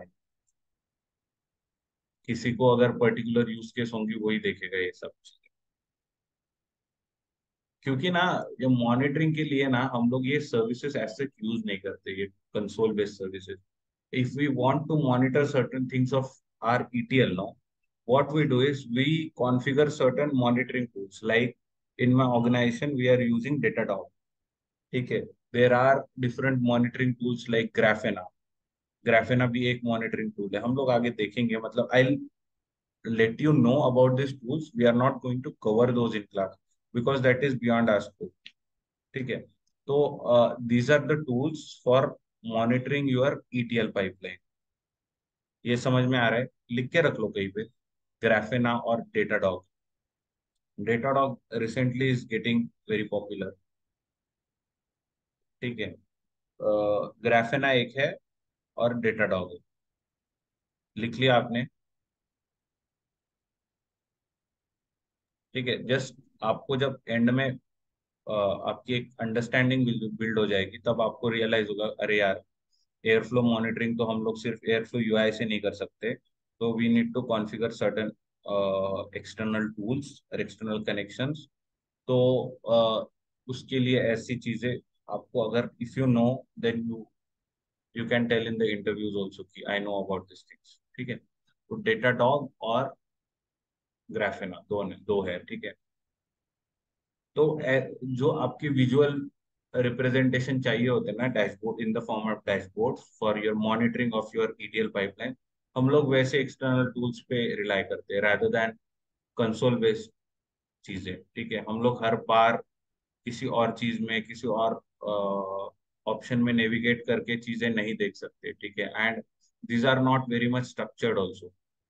किसी को अगर पर्टिकुलर यूज केस होंगी वही देखेगा ये सब चीजें। क्योंकि ना ये मॉनिटरिंग के लिए ना हम लोग ये सर्विसेज ऐसे यूज नहीं करते, ये console based services. If we want to monitor certain things of our E T L now, what we do is we configure certain monitoring tools. Like in my organization, we are using Datadog. Okay. There are different monitoring tools like Grafana. Grafana भी एक monitoring tool है। हम लोग आगे देखेंगे, मतलब I'll let you know about these tools. We are not going to cover those in class because that is beyond our scope. ठीक है। तो uh, these are the tools for monitoring your E T L pipeline. ये समझ में आ रहा है? लिख के रख लो कहीं पे, ग्राफेना और Datadog. Datadog recently is getting very popular, ठीक है। ग्राफेना एक है और डेटाडॉग है, लिख लिया आपने? ठीक है। जस्ट आपको जब एंड में uh, आपकी एक अंडरस्टैंडिंग बिल्ड हो जाएगी, तब आपको रियलाइज होगा अरे यार, एयरफ्लो मॉनिटरिंग तो हम लोग सिर्फ एयरफ्लो यूआई से नहीं कर सकते, तो we need to configure certain external tools और एक्सटर्नल कनेक्शंस। तो uh, उसके लिए ऐसी चीजें आपको, अगर if you know then you you can tell in the interviews also कि I know about this things, ठीक है। तो डेटाडॉग और ग्राफेना दो ने दो है, ठीक है। तो ए- जो आपकी विजुअल रिप्रेजेंटेशन चाहिए होते हैं ना dashboard, in the form of dashboard for your monitoring of your ETL pipeline, हम लोग वैसे एक्सटर्नल टूल्स पे रिलाई करते हैं rather than कंसोल बेस्ड चीजें, ठीक है। हम लोग हर बार किसी और चीज में, किसी और ऑप्शन में नेविगेट करके चीजें नहीं देख सकते, ठीक है। And these are not very much structured also,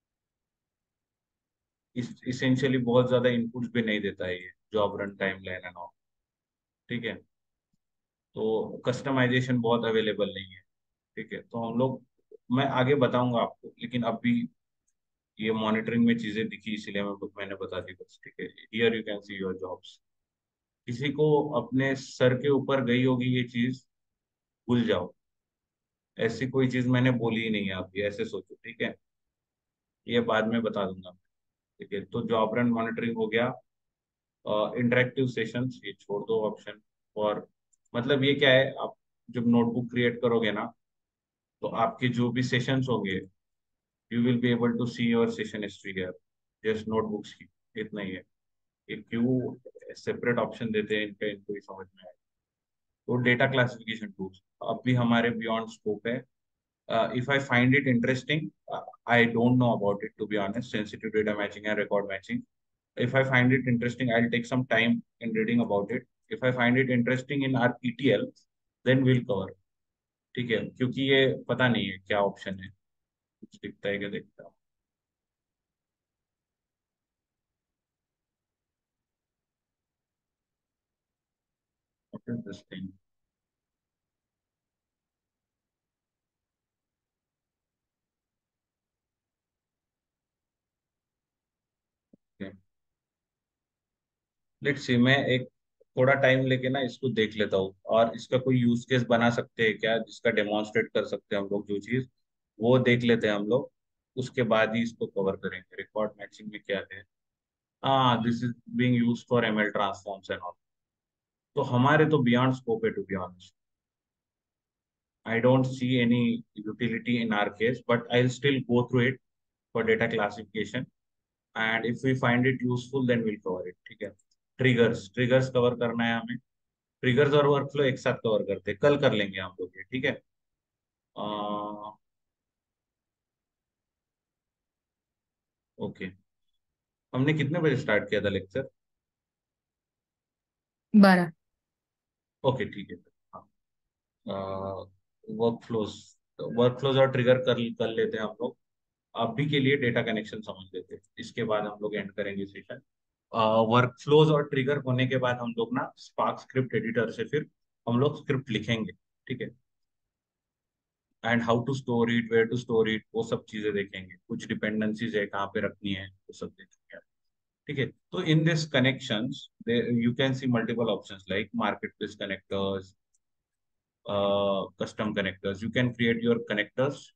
essentially बहुत ज्यादा इनपुट्स भी नहीं देता है ये job run timeline and all, ठीक है। तो कस्टमाइजेशन बहुत अवेलेबल नहीं है, ठीक है। तो हम लोग, मैं आगे बताऊंगा आपको, लेकिन अभी ये मॉनिटरिंग में चीजें दिखी इसलिए मैं मैंने बता दी बस, ठीक है। Here you can see your jobs. किसी को अपने सर के ऊपर गई होगी ये चीज, भूल जाओ, ऐसी कोई चीज मैंने बोली ही नहीं है, आप ये ऐसे सोचो, ठीक है। ये बाद में बता दूंगा, ठीक है। तो जॉब रन मॉनिटरिंग हो गया। इंटरेक्टिव सेशंस ये छोड़ दो ऑप्शन। और मतलब ये क्या है, आप जब नोटबुक क्रिएट करोगे ना, तो आपके जो भी सेशंस होंगे you will be able to see your session history here, just notebooks की, इतना ही है। ये क्यों सेपरेट ऑप्शन देते हैं इनका, इनको ही समझ में आए। तो डेटा क्लासिफिकेशन टूल्स अब भी हमारे बियॉन्ड स्कोप है। If I find it interesting, I don't know about it to be honest, sensitive data matching and record matching. If I find it interesting, I'll take some time in reading about it. If I find it interesting in our E T L, then we'll cover. ठीक है, क्योंकि ये पता नहीं है क्या option है, कुछ दिखता है क्या, देखता हूँ। What is this thing? Okay. Let's see, मैं एक थोड़ा टाइम लेके ना इसको देख लेता हूँ, और इसका कोई यूज केस बना सकते हैं क्या, जिसका डेमोन्स्ट्रेट कर सकते हैं हम लोग, जो चीज वो देख लेते हैं हम लोग। उसके बाद ही इसको कवर करेंगे। रिकॉर्ड मैचिंग में क्या है? हाँ, this is being used for ML transforms and all. तो हमारे तो बियॉन्ड स्कोप है, to be honest. I don't see any utility in our case, but I'll still go through it for data classification. And if we find it useful, then we'll cover it. ठीक है। Triggers triggers cover करना है हमें। Triggers और workflow एक साथ cover करते हैं, कल कर लेंगे हम लोग ये, ठीक है। ओके, हमने कितने बजे स्टार्ट किया था लेक्चर? बारह। ओके, ठीक है। वर्कफ्लोज वर्कफ्लोज और ट्रिगर कर कर लेते हैं हम लोग। अभी के लिए डेटा कनेक्शन समझ लेते हैं, इसके बाद हम लोग एंड करेंगे सेशन। वर्कफ्लोज और ट्रिगर होने के बाद हम लोग ना स्पार्क स्क्रिप्ट एडिटर से फिर हम लोग स्क्रिप्ट लिखेंगे, ठीक है। And how to store it, where to store it, वो सब चीजें देखेंगे। कुछ डिपेंडेंसीज है कहाँ पे रखनी है, वो सब देखेंगे, ठीक है। तो in this connections you can see multiple options like marketplace connectors, custom connectors, you can create your connectors.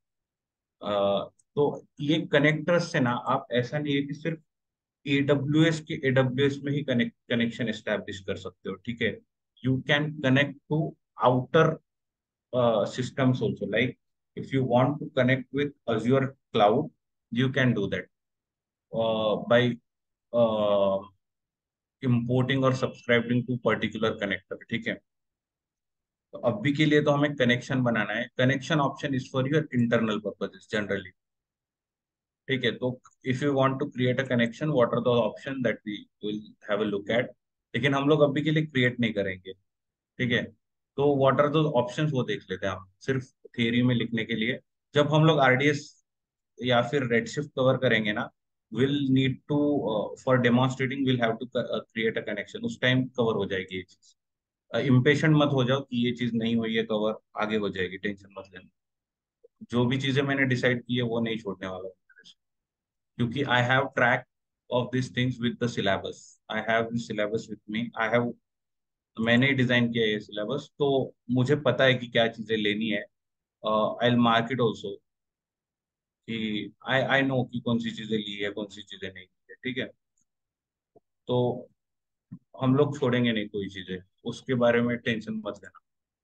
तो ये कनेक्टर्स से ना आप, ऐसा नहीं है कि सिर्फ एडब्ल्यूएस के एडब्ल्यूएस में ही कनेक्ट कनेक्शन एस्टेब्लिश कर सकते हो, ठीक है। You can connect to outer systems also, like if you want to connect with Azure cloud, you can do that uh, by uh, importing or subscribing to particular connector, ठीक है। तो अभी के लिए तो हमें कनेक्शन बनाना है। Connection option is for your internal purposes generally, ठीक है। तो if you want to create a connection, what are the option that we will have a look at, लेकिन हम लोग अभी के लिए क्रिएट नहीं करेंगे, ठीक है। तो व्हाट आर द ऑप्शंस वो देख लेते हैं हम, सिर्फ थियरी में लिखने के लिए। जब हम लोग आरडीएस या फिर रेडशिफ्ट कवर करेंगे ना, will need to for demonstrating will have to create a connection, उस टाइम कवर हो जाएगी ये चीज। इम्पेशेंट मत हो जाओ कि ये चीज नहीं हुई है कवर, आगे हो जाएगी, टेंशन मत लेना। जो भी चीजें मैंने डिसाइड की है वो नहीं छोड़ने वाला हूँ, क्योंकि I have track of this things with the syllabus. I have this syllabus with me, I have, मैंने ही डिजाइन किया है ये सिलेबस, तो मुझे पता है कि क्या चीजें लेनी है। आई मार्क इट ऑल्सो कि आई आई नो कि कौन सी चीजें ली है, कौन सी चीजें नहीं ली है, ठीक है। तो हम लोग छोड़ेंगे नहीं कोई चीजें, उसके बारे में टेंशन मत लेना।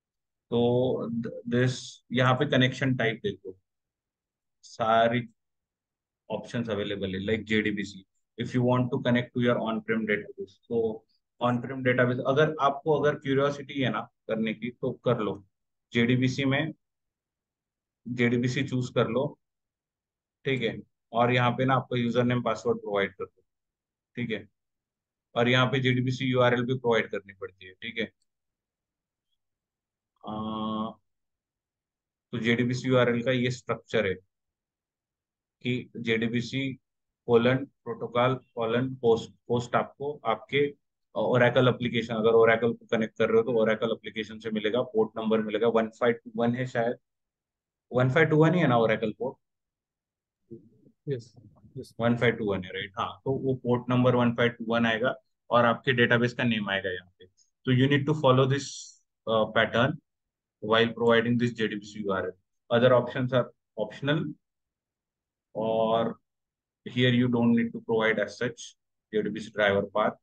तो दिस, यहाँ पे कनेक्शन टाइप देखो, सारी ऑप्शंस अवेलेबल है, like JDBC. If you want to connect to your on prem database, तो ऑन प्रेम डेटाबेस अगर आपको अगर क्यूरियोसिटी है ना करने की, तो कर लो। जेडीबीसी में जेडीबीसी चूज कर लो, ठीक है। और यहाँ पे ना आपको यूजर नेम पासवर्ड प्रोवाइड कर दो, ठीक है। और यहाँ पे जेडीबीसी यूआरएल भी प्रोवाइड करनी पड़ती है, ठीक है। अ, तो जेडीबीसी यूआरएल का ये स्ट्रक्चर है कि JDBC colon protocol colon post post आपको आपके ओरेकल एप्लीकेशन, अगर ओरेकल को कनेक्ट कर रहे हो तो ओरेकल एप्लीकेशन से मिलेगा, पोर्ट नंबर मिलेगा, वन फाइव टू वन है शायद, वन फाइव टू वन ही है ना Oracle port? Yes. Yes. One five two one है, राइट? हाँ, तो वो port number one five two one आएगा और आपके डेटाबेस का नेम आएगा यहाँ पे। तो you need to follow this pattern while providing this J D B C U R L. Other options are optional, or here you don't need to provide as such J D B C driver path.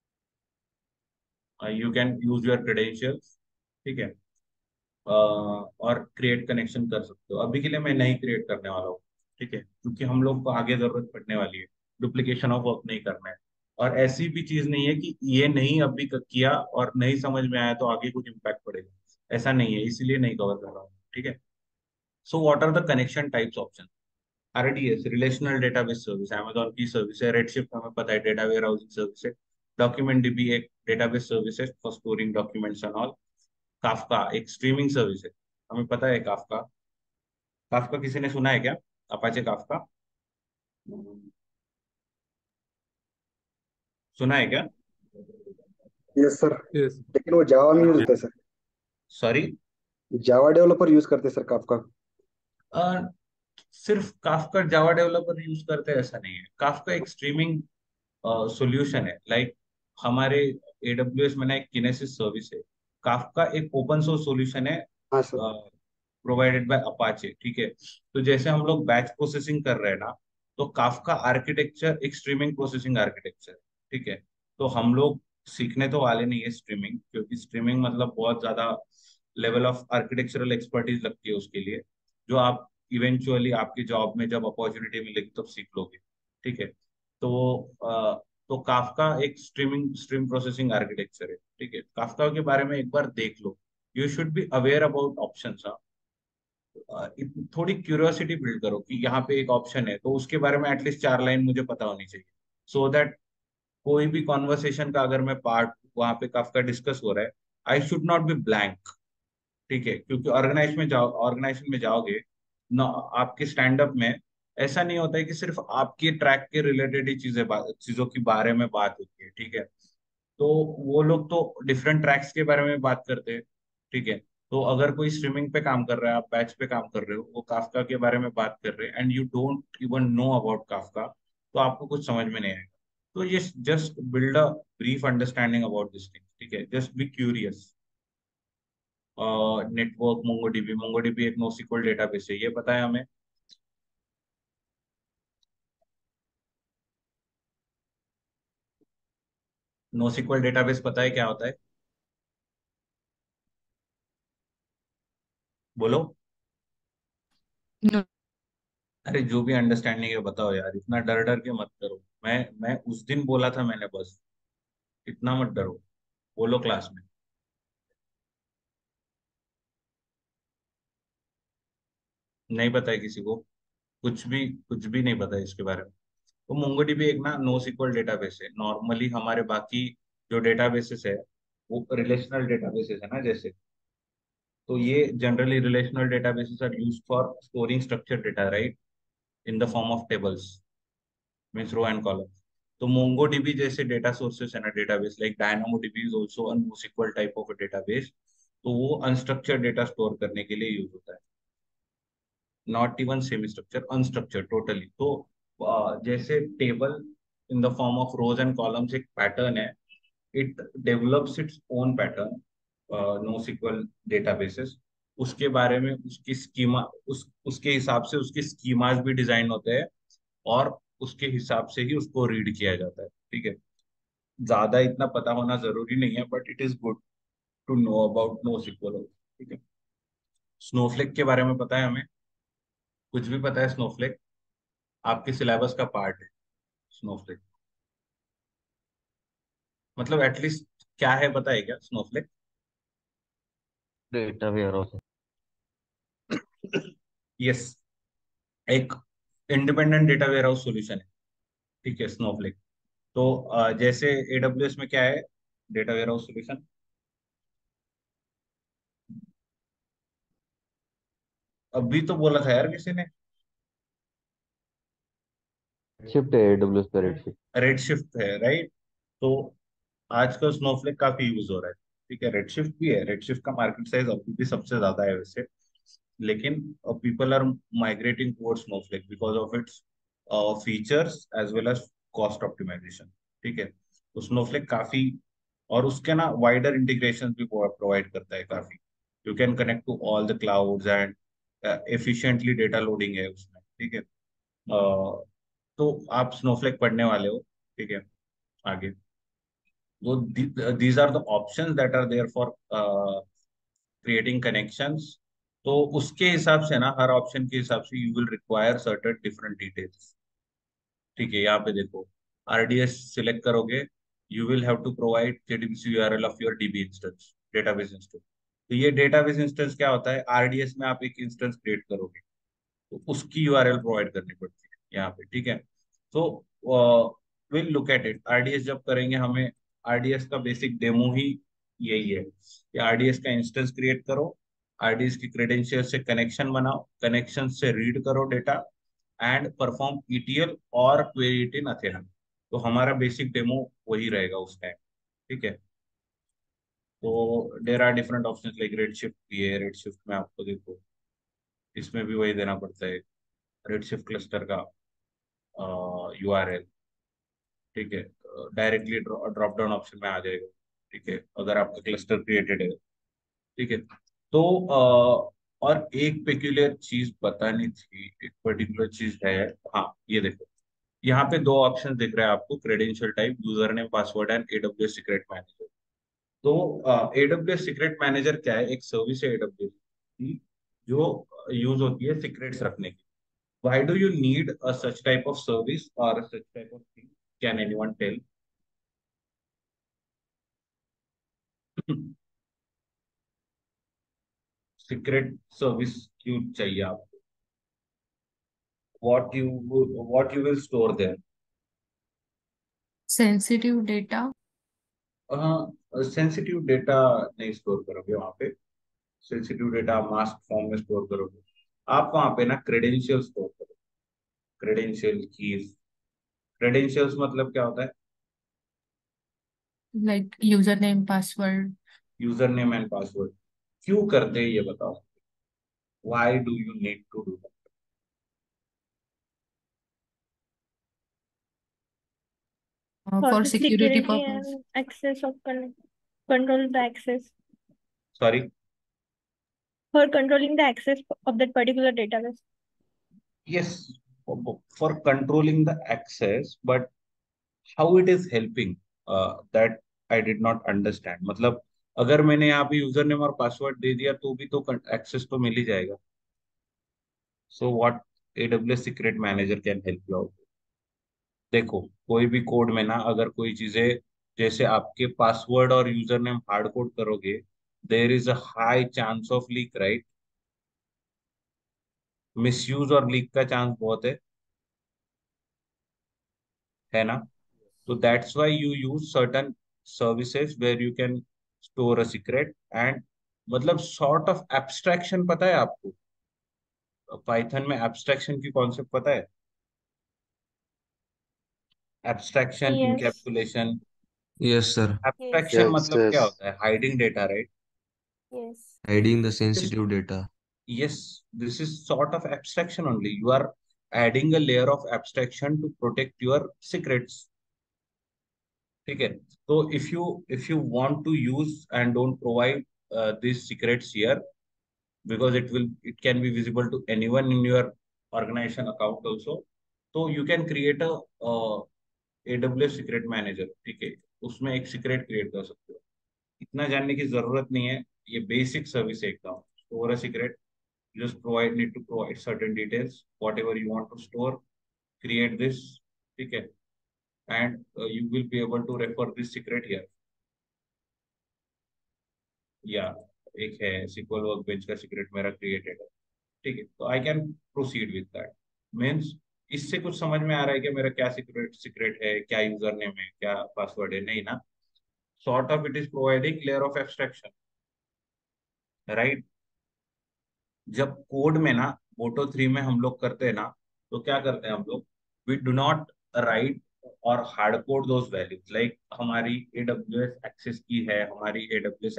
Uh, you can use your credentials, ठीक है। uh, और create connection कर सकते हो। अभी के लिए मैं नहीं create करने वाला हूँ, ठीक है, क्योंकि हम लोग को आगे जरूरत पड़ने वाली है, डुप्लीकेशन ऑफ वर्क नहीं करना है। और ऐसी भी चीज नहीं है कि ये नहीं अभी क- किया और नहीं समझ में आया तो आगे कुछ इम्पैक्ट पड़ेगा, ऐसा नहीं है, इसीलिए नहीं कवर कर रहा हूँ। ठीक है। So what are the connection types option? RDS, relational database service, Amazon की सर्विस है। रेडशिफ्ट हमें पता है डेटा वेयर हाउसिंग सर्विस है। डॉक्यूमेंट डीबी एक डेटाबेस सर्विस है for storing documents and all. Kafka एक स्ट्रीमिंग सर्विस है, हमें पता है काफका। काफका किसी ने सुना है क्या? अपाचे काफका सुना है क्या? Yes sir, Yes. लेकिन वो जावा में यूज होता है sir. Sorry? Java developer use करते हैं सर काफका। सिर्फ काफका जावा डेवलपर यूज करते हैं ऐसा नहीं है। काफका एक स्ट्रीमिंग सॉल्यूशन है। लाइक हमारे एडब्ल्यूएस में ना एक किनेसिस सर्विस है। काफका एक ओपन सोर्स सॉल्यूशन है हाँ सर। Provided by Apache. ठीक है। तो जैसे हम लोग बैच प्रोसेसिंग कर रहे हैं ना, तो काफका आर्किटेक्चर एक स्ट्रीमिंग प्रोसेसिंग आर्किटेक्चर है। ठीक है। तो हम लोग सीखने तो वाले नहीं है स्ट्रीमिंग, क्योंकि स्ट्रीमिंग मतलब बहुत ज्यादा लेवल ऑफ आर्किटेक्चरल एक्सपर्टीज लगती है उसके लिए, जो आप इवेंचुअली आपकी जॉब में जब अपॉर्चुनिटी मिलेगी तब सीख लोगे। ठीक है। तो अ, तो काफका एक स्ट्रीमिंग स्ट्रीम प्रोसेसिंग आर्किटेक्चर है। ठीक है। काफका के बारे में एक बार देख लो। You should be aware about options. थोड़ी क्यूरियोसिटी बिल्ड करो कि यहाँ पे एक ऑप्शन है, तो उसके बारे में एटलीस्ट चार लाइन मुझे पता होनी चाहिए, सो so दैट कोई भी कॉन्वर्सेशन का अगर मैं पार्ट वहां पे काफका डिस्कस हो रहा है, I should not be blank. ठीक है। क्योंकि ऑर्गेनाइज में जाओ ऑर्गेनाइजेशन में जाओगे ना, आपके स्टैंड अप में ऐसा नहीं होता है कि सिर्फ आपके ट्रैक के रिलेटेड ही चीजें बा- चीजों के बारे में बात होती है। ठीक है। तो वो लोग तो डिफरेंट ट्रैक्स के बारे में बात करते हैं। ठीक है। तो अगर कोई स्ट्रीमिंग पे काम कर रहा है, आप बैच पे काम कर रहे हो, वो काफका के बारे में बात कर रहे हैं and you don't even know about Kafka, तो आपको कुछ समझ में नहीं आएगा। तो ये just build a brief understanding about this thing. ठीक है। Just be curious. Network MongoDB MongoDB एक नोस्क्यूएल डेटाबेस है, ये पता है हमें। नोस्क्यूएल डेटाबेस पता है क्या होता है? बोलो। No. अरे जो भी अंडरस्टैंडिंग है बताओ यार, इतना डर डर के मत करो। मैं मैं उस दिन बोला था मैंने, बस इतना मत डरो। बोलो क्लास में। नहीं पता है किसी को? कुछ भी कुछ भी नहीं पता है इसके बारे में? तो मोंगोडीबी एक ना नो सिक्वल डेटाबेस है। नॉर्मली हमारे बाकी जो डेटाबेसेस है वो रिलेशनल डेटाबेसेस है ना, जैसे। तो ये generally relational databases are used for storing structure data, right, in the form of tables, means row and column. तो मोंगोडीबी जैसे डेटा सोर्सेस है ना, database like DynamoDB is also a no SQL type of a database. तो वो unstructured data store करने के लिए use होता है। Not even semi structure, unstructure totally. तो अ, जैसे table in the form of rows and columns एक पैटर्न है, it develops its own pattern. No SQL databases उसके बारे में उसकी स्कीमा, उस उसके हिसाब से उसके स्कीमाज भी डिजाइन होते हैं, और उसके हिसाब से ही उसको रीड किया जाता है। ठीक है। ज्यादा इतना पता होना जरूरी नहीं है, but it is good to know about no SQL. ठीक है। स्नोफ्लेक के बारे में पता है हमें? कुछ भी पता है स्नोफ्लेक? आपके सिलेबस का पार्ट है स्नोफ्लेक। मतलब एटलीस्ट क्या है पता है क्या Snowflake? Data warehouse. Yes. एक independent data warehouse solution है। ठीक है स्नोफ्लेक। तो अ, जैसे एडब्ल्यूएस में क्या है, डेटा वेयर हाउस सॉल्यूशन। अभी तो बोला था यार किसी ने। शिफ्ट है एडब्ल्यूएस पे रेडशिफ्ट। रेड शिफ्ट है, राइट। तो आजकल स्नोफ्लेक काफी यूज हो रहा है। ठीक है। रेडशिफ्ट भी है, रेडशिफ्ट का मार्केट साइज अभी भी सबसे ज्यादा है वैसे, लेकिन people are migrating towards Snowflake because of its features as well as cost optimisation. ठीक है। तो स्नोफ्लेक काफी, और उसके ना वाइडर इंटीग्रेशन भी प्रोवाइड करता है काफी। You can connect to all the clouds and efficiently data loading है उसमें। ठीक है। uh, तो आप स्नोफ्लेक पढ़ने वाले हो? ठीक है। आगे तो these are the options that are there for uh, creating connections तो उसके हिसाब से ना, हर ऑप्शन के हिसाब से you will require certain different details. ठीक है, यहाँ पे देखो, आरडीएस सिलेक्ट करोगे, you will have to provide JDBC URL of your DB instance, database instance. तो ये डेटाबेस इंस्टेंस क्या होता है, आरडीएस में आप एक इंस्टेंस क्रिएट करोगे तो उसकी यूआरएल प्रोवाइड करनी पड़ती है यहाँ पे। ठीक है, तो will look at it. RDS जब करेंगे, हमें आरडीएस का बेसिक डेमो ही यही है कि आरडीएस का इंस्टेंस क्रिएट करो, आरडीएस की क्रेडेंशियल से कनेक्शन बनाओ, कनेक्शन से रीड करो डेटा, एंड परफॉर्म ईटीएल और क्वेरी इट इन अथेना। तो हमारा बेसिक डेमो वही रहेगा उस टाइम। ठीक है, तो there are different option like Redshift भी है। रेड शिफ्ट में आपको देखो, इसमें भी वही देना पड़ता है, रेड शिफ्ट क्लस्टर का यूआरएल। ठीक है, डायरेक्टली ड्रॉप डाउन ऑप्शन में आ जाएगा। ठीक है, अगर आपका क्लस्टर क्रिएटेड है। ठीक है, तो अ, और एक पेक्यूलियर चीज बतानी थी, एक पर्टिकुलर चीज है। हाँ, ये देखो, यहाँ पे दो ऑप्शन दिख रहे हैं आपको, credential type, user name, password and AWS secret manager. तो एडब्ल्यूएस सीक्रेट मैनेजर क्या है, एक सर्विस है एडब्ल्यूएस की जो यूज होती है सीक्रेट्स रखने की। Why do you need a such type of service or a such type of thing? Can anyone tell? Secret service क्यों चाहिए आपको? What you what you will store there? sensitive data. हाँ, sensitive data नहीं store करोगे वहां पे। Sensitive data mask form में store करोगे। आप वहां पे ना क्रेडेंशियल स्टोर करोगे, क्रेडेंशियल कीज। क्रेडेंशियल्स मतलब क्या होता है? Like username, password. User name and password. क्यों करते हैं ये बताओ? Why do you need to do that? Uh, For for the security security purpose. and access of con control the access Sorry. for controlling the access of that particular database. Yes, for, for controlling the access, but how it is helping, uh, that I did not understand. मतलब अगर मैंने यहाँ पे user name और password दे दिया तो भी तो एक्सेस तो मिल ही जाएगा। So what AWS secret manager can help you out? देखो, कोई भी कोड में ना, अगर कोई चीजें, जैसे आपके पासवर्ड और यूजर नेम हार्ड कोड करोगे, there is a high chance of leak, right? Misuse और लीक का चांस बहुत है है ना? So that's why you use certain services where you can store a secret and मतलब sort of abstraction, पता है आपको? पाइथन में abstraction की कॉन्सेप्ट पता है? abstraction, Yes, encapsulation। Yes, sir. yes, abstraction Yes, मतलब क्या yes. होता है? hiding data, right? yes. Hiding the This, sensitive data. yes, this is sort of abstraction only. You are adding a layer of abstraction to protect your secrets. ठीक है, तो if you if you want to use and don't provide uh, these secrets here, because it will it can be visible to anyone in your organization account also, so you can create a uh, A W S secret manager। ठीक है, उसमें एक secret create कर सकते हो। इतना जानने की जरूरत नहीं है, ये बेसिक सर्विस है एकदम। Store a secret, just provide need to provide certain details, whatever you want to store, create this। ठीक है, and uh, you will be able to refer this secret here। या एक है SQL वर्कबेंच का secret मेरा created है। ठीक है, तो I can proceed with that. Means इससे कुछ समझ में आ रहा है कि मेरा क्या सीक्रेट सीक्रेट है, क्या यूजर नेम है, क्या पासवर्ड है? नहीं ना। Sort of it is providing layer of abstraction, right? जब कोड में ना, मोटो थ्री में हम लोग करते हैं ना, तो क्या करते हैं हम लोग? वी डू नॉट राइट और hard code those values. Like हमारी एडब्ल्यूएस एक्सेस की है, हमारी एडब्ल्यूएस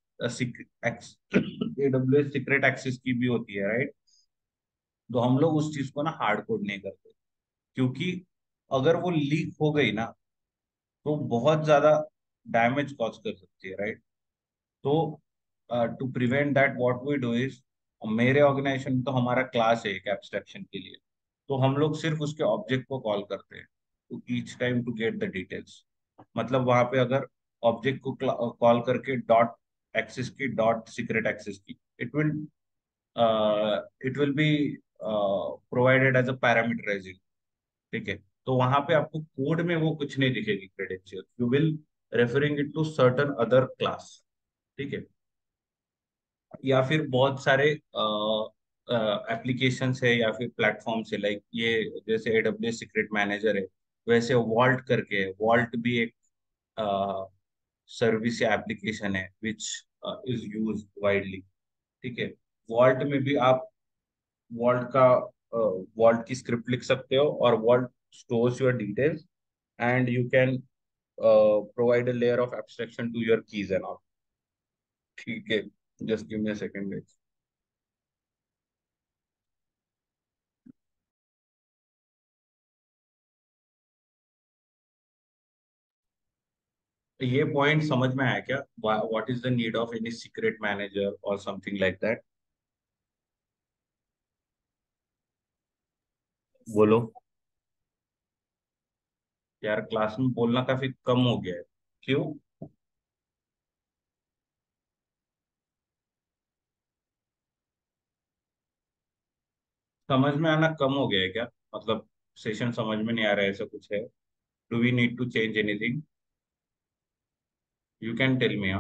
एडब्ल्यूएस सीक्रेट एक्सेस की भी होती है, राइट? तो हम लोग उस चीज को ना हार्ड कोड नहीं करते, क्योंकि अगर वो लीक हो गई ना, तो बहुत ज्यादा डैमेज कॉज कर सकती है, राइट? तो to prevent that what we do is, मेरे ऑर्गेनाइजेशन में तो हमारा क्लास है एक एब्स्ट्रैक्शन के लिए। तो हम लोग सिर्फ उसके ऑब्जेक्ट को कॉल करते हैं to each time to get the details. मतलब वहां पे अगर ऑब्जेक्ट को कॉल करके dot access key, dot secret access key, it will it will be provided as a parameterising, ठीक है। तो वहां पे आपको कोड में वो कुछ नहीं दिखेगी credential, you will referring it to certain other class, ठीक है। या फिर बहुत सारे एप्लीकेशंस है या फिर प्लेटफॉर्म्स है, लाइक ये जैसे एडब्ल्यूएस सीक्रेट मैनेजर है, वैसे वॉल्ट करके है। वॉल्ट भी एक सर्विस या एप्लीकेशन है विच इज यूज वाइडली, ठीक है। वॉल्ट में भी आप वॉल्ट का वॉल्ट की स्क्रिप्ट लिख सकते हो, और vault stores your details and you can provide a layer of abstraction to your keys and all, ठीक है। Just give me a second. ये पॉइंट समझ में आया क्या? What is the need of any secret manager और something like that? बोलो यार, क्लास में बोलना काफी कम हो गया है, क्यों? समझ में आना कम हो गया है क्या? मतलब सेशन समझ में नहीं आ रहा है, ऐसा कुछ है? Do we need to change anything? You can tell me.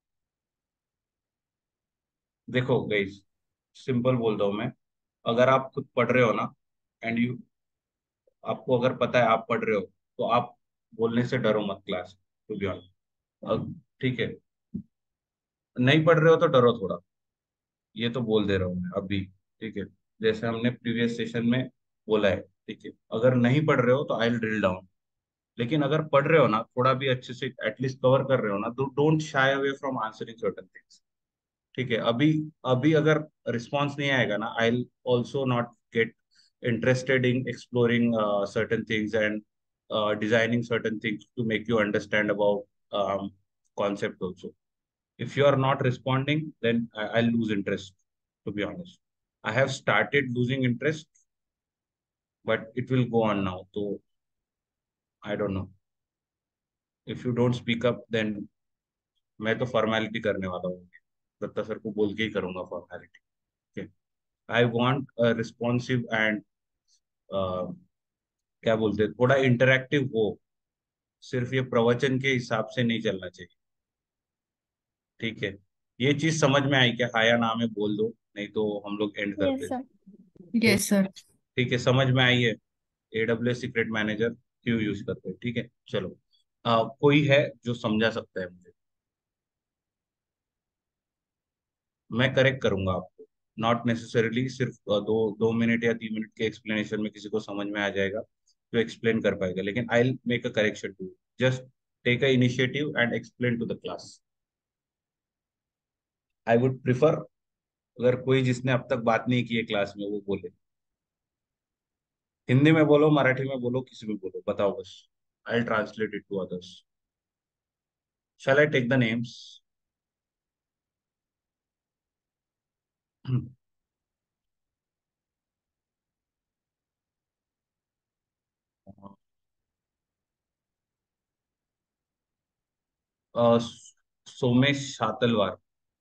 देखो गाइस, सिंपल बोल रहा हूँ मैं। अगर आप खुद पढ़ रहे हो ना, एंड यू आपको अगर पता है आप पढ़ रहे हो, तो आप बोलने से डरो मत क्लास, टू बी ऑनेस्ट, ठीक है। नहीं पढ़ रहे हो तो डरो थोड़ा, ये तो बोल दे रहा हूँ मैं अभी, ठीक है। जैसे हमने प्रीवियस सेशन में बोला है, ठीक है। अगर नहीं पढ़ रहे हो तो आई विल ड्रिल डाउन, लेकिन अगर पढ़ रहे हो ना, थोड़ा भी अच्छे से एटलीस्ट कवर कर रहे हो ना, तो don't shy away from answering certain things, ठीक है। अभी अभी अगर रिस्पॉन्स नहीं आएगा ना, I will also not get interested in exploring uh, certain things and uh, designing certain things to make you understand about um, concept also. If you are not responding, then I, I'll lose interest, to be honest. I have started losing interest, but it will go on now. So I don't know. If you don't speak up, then मैं तो formality करने वाला हूँ, Dutta sir को बोल के ही करूंगा formality. I want responsive and क्या बोलते हैं, थोड़ा इंटरेक्टिव हो। सिर्फ ये प्रवचन के हिसाब से नहीं चलना चाहिए, ठीक है। ये चीज समझ में आई क्या? हाँ या ना में बोल दो, नहीं तो हम लोग एंड करते Yes, हैं। sir. Yes, sir. ठीक है, समझ में आई है एडब्ल्यूएस सीक्रेट मैनेजर क्यों यूज करते हैं, ठीक है। चलो, आ, कोई है जो समझा सकता है मुझे? मैं करेक्ट करूंगा आपको, नॉट नेसेसरीली सिर्फ अ, दो दो मिनट या तीन मिनट के एक्सप्लेनेशन में किसी को समझ में आ जाएगा तो एक्सप्लेन कर पाएगा, लेकिन I will make a correction too. Just take a initiative and explain to the class. I would prefer अगर कोई जिसने अब तक बात नहीं की है क्लास में वो बोले। हिंदी में बोलो, मराठी में बोलो, किसी में बोलो, बताओ बस। I translate it to others. Shall I take the names? Somesh Shatalwar,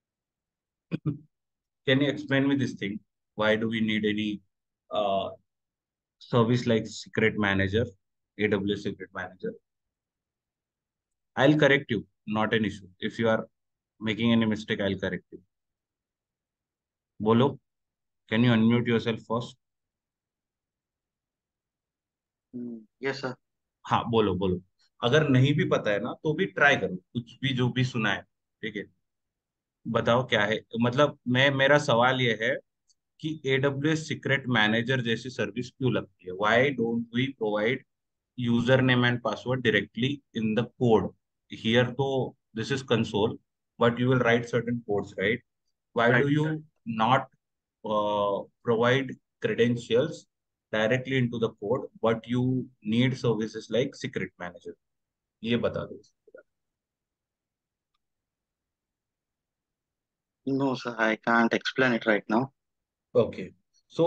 can you explain me this thing? Why do we need any uh, service like secret manager, A W S secret manager? I'll correct you, not an issue. If you are making any mistake, I'll correct you. Bolo, can you unmute yourself first? Yes sir. हाँ, बोलो बोलो। अगर नहीं भी पता है ना, तो भी ट्राई करो, कुछ भी जो भी सुना है, ठीक है। बताओ क्या है, मतलब मैं मेरा सवाल ये है कि A W S secret manager जैसी सर्विस क्यों लगती है? Why don't we provide username and password directly in the code? Here though this is console, but you will write certain codes, right? Why right. do you not uh, provide credentials directly into the code, but you need services like secret manager? ये बता दो। No sir, I can't explain it right now. Okay, so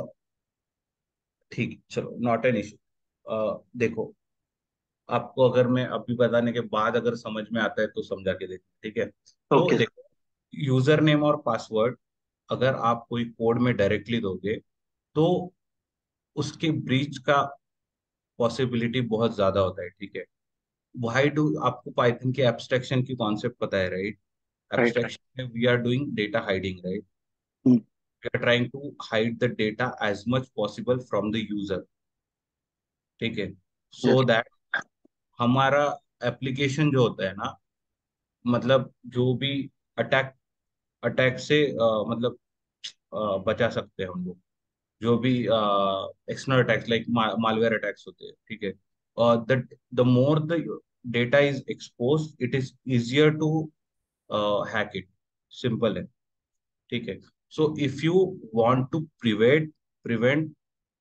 ठीक, चलो, not an issue. देखो, आपको अगर मैं अभी बताने के बाद अगर समझ में आता है तो समझा के देखो, ठीक है। तो ओके सर। देखो, यूजर नेम और पासवर्ड अगर आप कोई कोड में डायरेक्टली दोगे तो उसके ब्रीच का पॉसिबिलिटी बहुत ज्यादा होता है, ठीक है। वाई डू आपको पाइथन के एब्स्ट्रैक्शन की कॉन्सेप्ट पता है, राइट? Right right. एब्स्ट्रैक्शन में we are doing data hiding, right? Hmm, we are trying to hide the data as much possible from the user, ठीक है। सो yes, दैट हमारा application जो होता है ना, मतलब जो भी अटैक अटैक से अ, मतलब अ, बचा सकते हैं हम लोग। जो भी external attacks like malware attacks होते हैं, ठीक है। और the the more the data is expose, it is easier to hack it. Simple है, ठीक है। So if you want to prevent prevent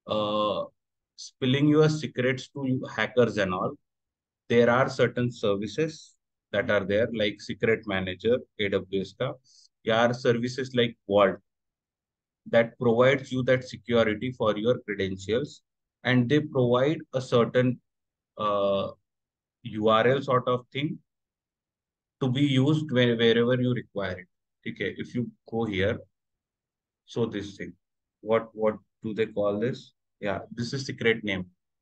spilling your secrets to you hackers and all, there are certain services that are there like secret manager AWS ka. There are services like Vault that provides you that security for your credentials, and they provide a certain uh, U R L sort of thing to be used where, wherever you require it. Okay, if you go here, so this thing, what what do they call this? Yeah, this is secret name.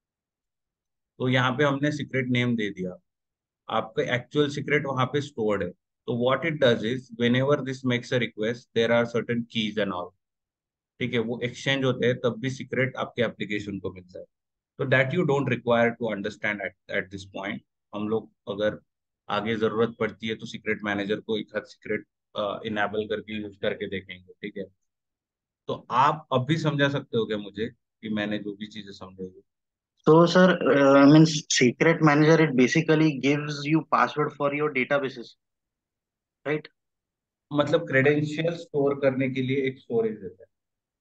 तो यहाँ पे हमने secret name दे दिया, आपका actual secret वहां पे stored है। तो what it does is whenever this makes a request there are certain keys and all, ठीक है, वो एक्सचेंज होते हैं, तब भी सीक्रेट आपके एप्लीकेशन को मिलता है। तो that you don't require to understand at at this point. हम लोग अगर आगे जरूरत पड़ती है तो सीक्रेट मैनेजर को एक हाथ सीक्रेट इनेबल करके यूज करके देखेंगे, ठीक है। तो आप अब भी समझा सकते हो क्या मुझे कि मैंने जो भी चीजें समझाई? so sir, uh, I mean secret manager it basically gives you password for your databases, right? मतलब क्रेडेंशियल स्टोर करने के लिए एक स्टोरेज देता है।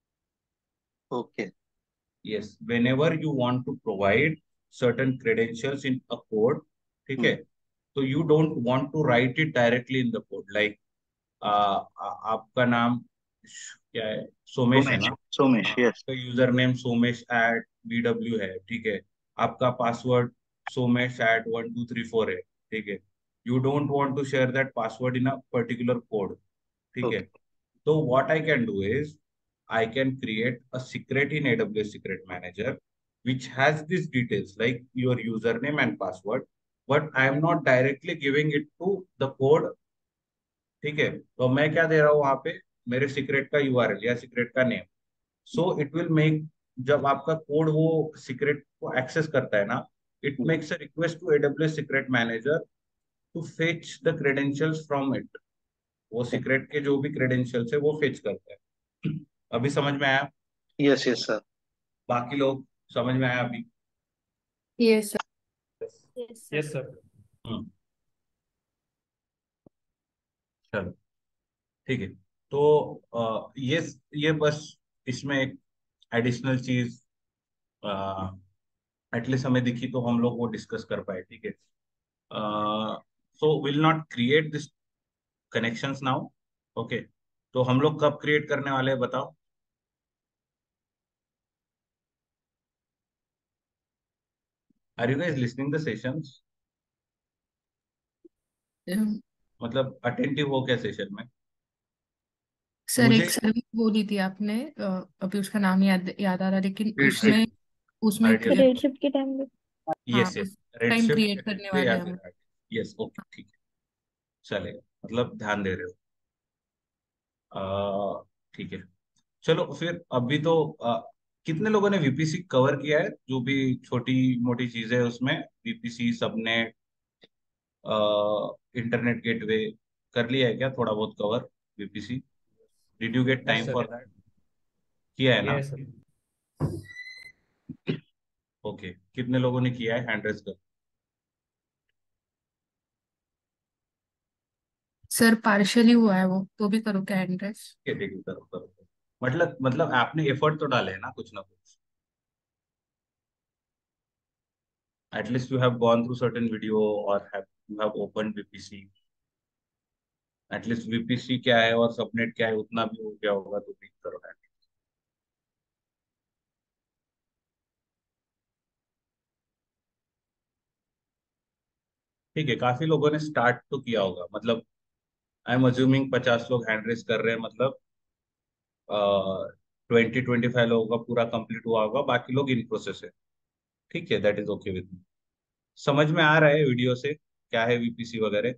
Okay. Yes, whenever you want to provide certain credentials in a code, ठीक Hmm. है, तो you don't want to write it directly in the code. Like आ, आ, आपका नाम श- क्या है, सोमेश है Somesh, ना? Somesh, हाँ, yes. आपका user name Somesh at B W है, ठीक है। आपका password Somesh at one two three four है, ठीक है। You don't want to share that password in a particular code, ठीक है। Okay. So what I can do is I can create a secret in A W S Secret Manager, which has these details like your username and password, but I am not directly giving it to the code, ठीक है। तो मैं क्या दे रहा हूँ वहां पे, मेरे सीक्रेट का यूआरएल या सीक्रेट का name. So it will make, जब आपका कोड वो सीक्रेट को एक्सेस करता है ना, it Hmm. Makes a request to AWS secret manager to fetch the credentials from it. वो सीक्रेट के जो भी क्रेडेंशियल्स है वो फेच करता है। अभी समझ में आया? Yes, yes, sir. बाकी लोग समझ में आया अभी? Yes, sir. Yes, sir. Yes, sir. हम्म, चलो ठीक है। तो अ, ये ये बस इसमें एक एडिशनल चीज एटलीस्ट हमें दिखी तो हम लोग वो डिस्कस कर पाए, ठीक है। So will not create this connections now, okay. तो हम लोग कब क्रिएट करने वाले हैं बताओ? Are you guys listening the sessions? Um, मतलब अटेंटिव हो क्या सेशन में? सर मुझे एक सर्विस बोली थी आपने, अ, अभी उसका नाम याद याद आ रहा, लेकिन रेडशिफ्ट, उसमें उसमें आइडिया, रेड शिफ्ट के टाइम में हाँ यस यस, उस टाइम रेडशिफ्ट क्रिएट करने पे या वाले फिर हम। यस, ओके ठीक है, चलेगा, मतलब ध्यान दे रहे हो। अ, ठीक है। चलो फिर अभी तो अ, कितने लोगों ने वीपीसी कवर किया है, जो भी छोटी मोटी चीजें है उसमें? वीपीसी, सबनेट, इंटरनेट गेटवे कर लिया है क्या थोड़ा बहुत cover? VPC, did you get Yes, time sir. For that? किया है ना? Yes, sir. ओके, कितने लोगों ने किया है, हैंड रेज कर। सर पार्शियली हुआ है वो, तो भी करो क्या एड्रेस? ठीक है ठीक है, करो करो करो। मतलब मतलब आपने एफर्ट तो डाले है ना कुछ ना कुछ? at least you have gone through certain video or have you have opened V P C, at least V P C क्या है और सबनेट क्या है उतना भी हो गया होगा तो भी करो है। ठीक है, काफी लोगों ने स्टार्ट तो किया होगा, मतलब आई एम अज्यूमिंग पचास लोग हैंड रेस कर रहे हैं, मतलब ट्वेंटी ट्वेंटी फाइव लोगों का पूरा कंप्लीट हुआ होगा, बाकी लोग इन प्रोसेस है। ठीक है, that is okay with me. समझ में आ रहा है वीडियो से क्या है वीपीसी वगैरह?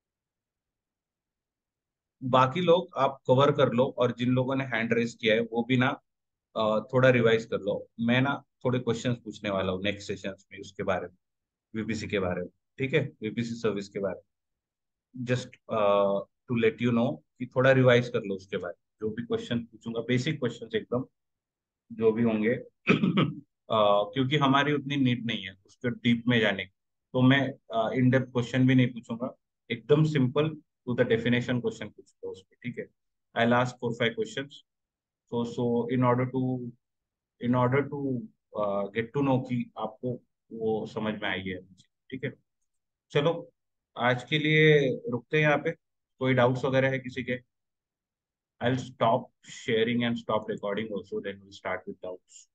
बाकी लोग आप कवर कर लो, और जिन लोगों ने हैंड रेस किया है वो भी ना अ, थोड़ा रिवाइज कर लो। मैं ना थोड़े क्वेश्चंस पूछने वाला हूँ नेक्स्ट सेशंस में उसके बारे में, वीपीसी के बारे में। ठीक है, वीपीसी सर्विस के बारे में, just to let you know कि थोड़ा रिवाइज कर लो उसके बारे में। जो भी क्वेश्चन पूछूंगा बेसिक क्वेश्चन एकदम, जो भी होंगे अ, क्योंकि हमारी उतनी नीड नहीं है उसके डीप में जाने की, तो मैं इन डेप्थ क्वेश्चन भी नहीं पूछूंगा। एकदम simple to the definition question पूछूंगा उसके। ठीक है, I last four five question. So so in order to in order to get to know कि आपको वो समझ में आई है मुझे। ठीक है, चलो आज के लिए रुकते हैं यहाँ पे। कोई डाउट्स वगैरह है किसी के? I'll stop sharing and stop recording also, then we'll start with doubts.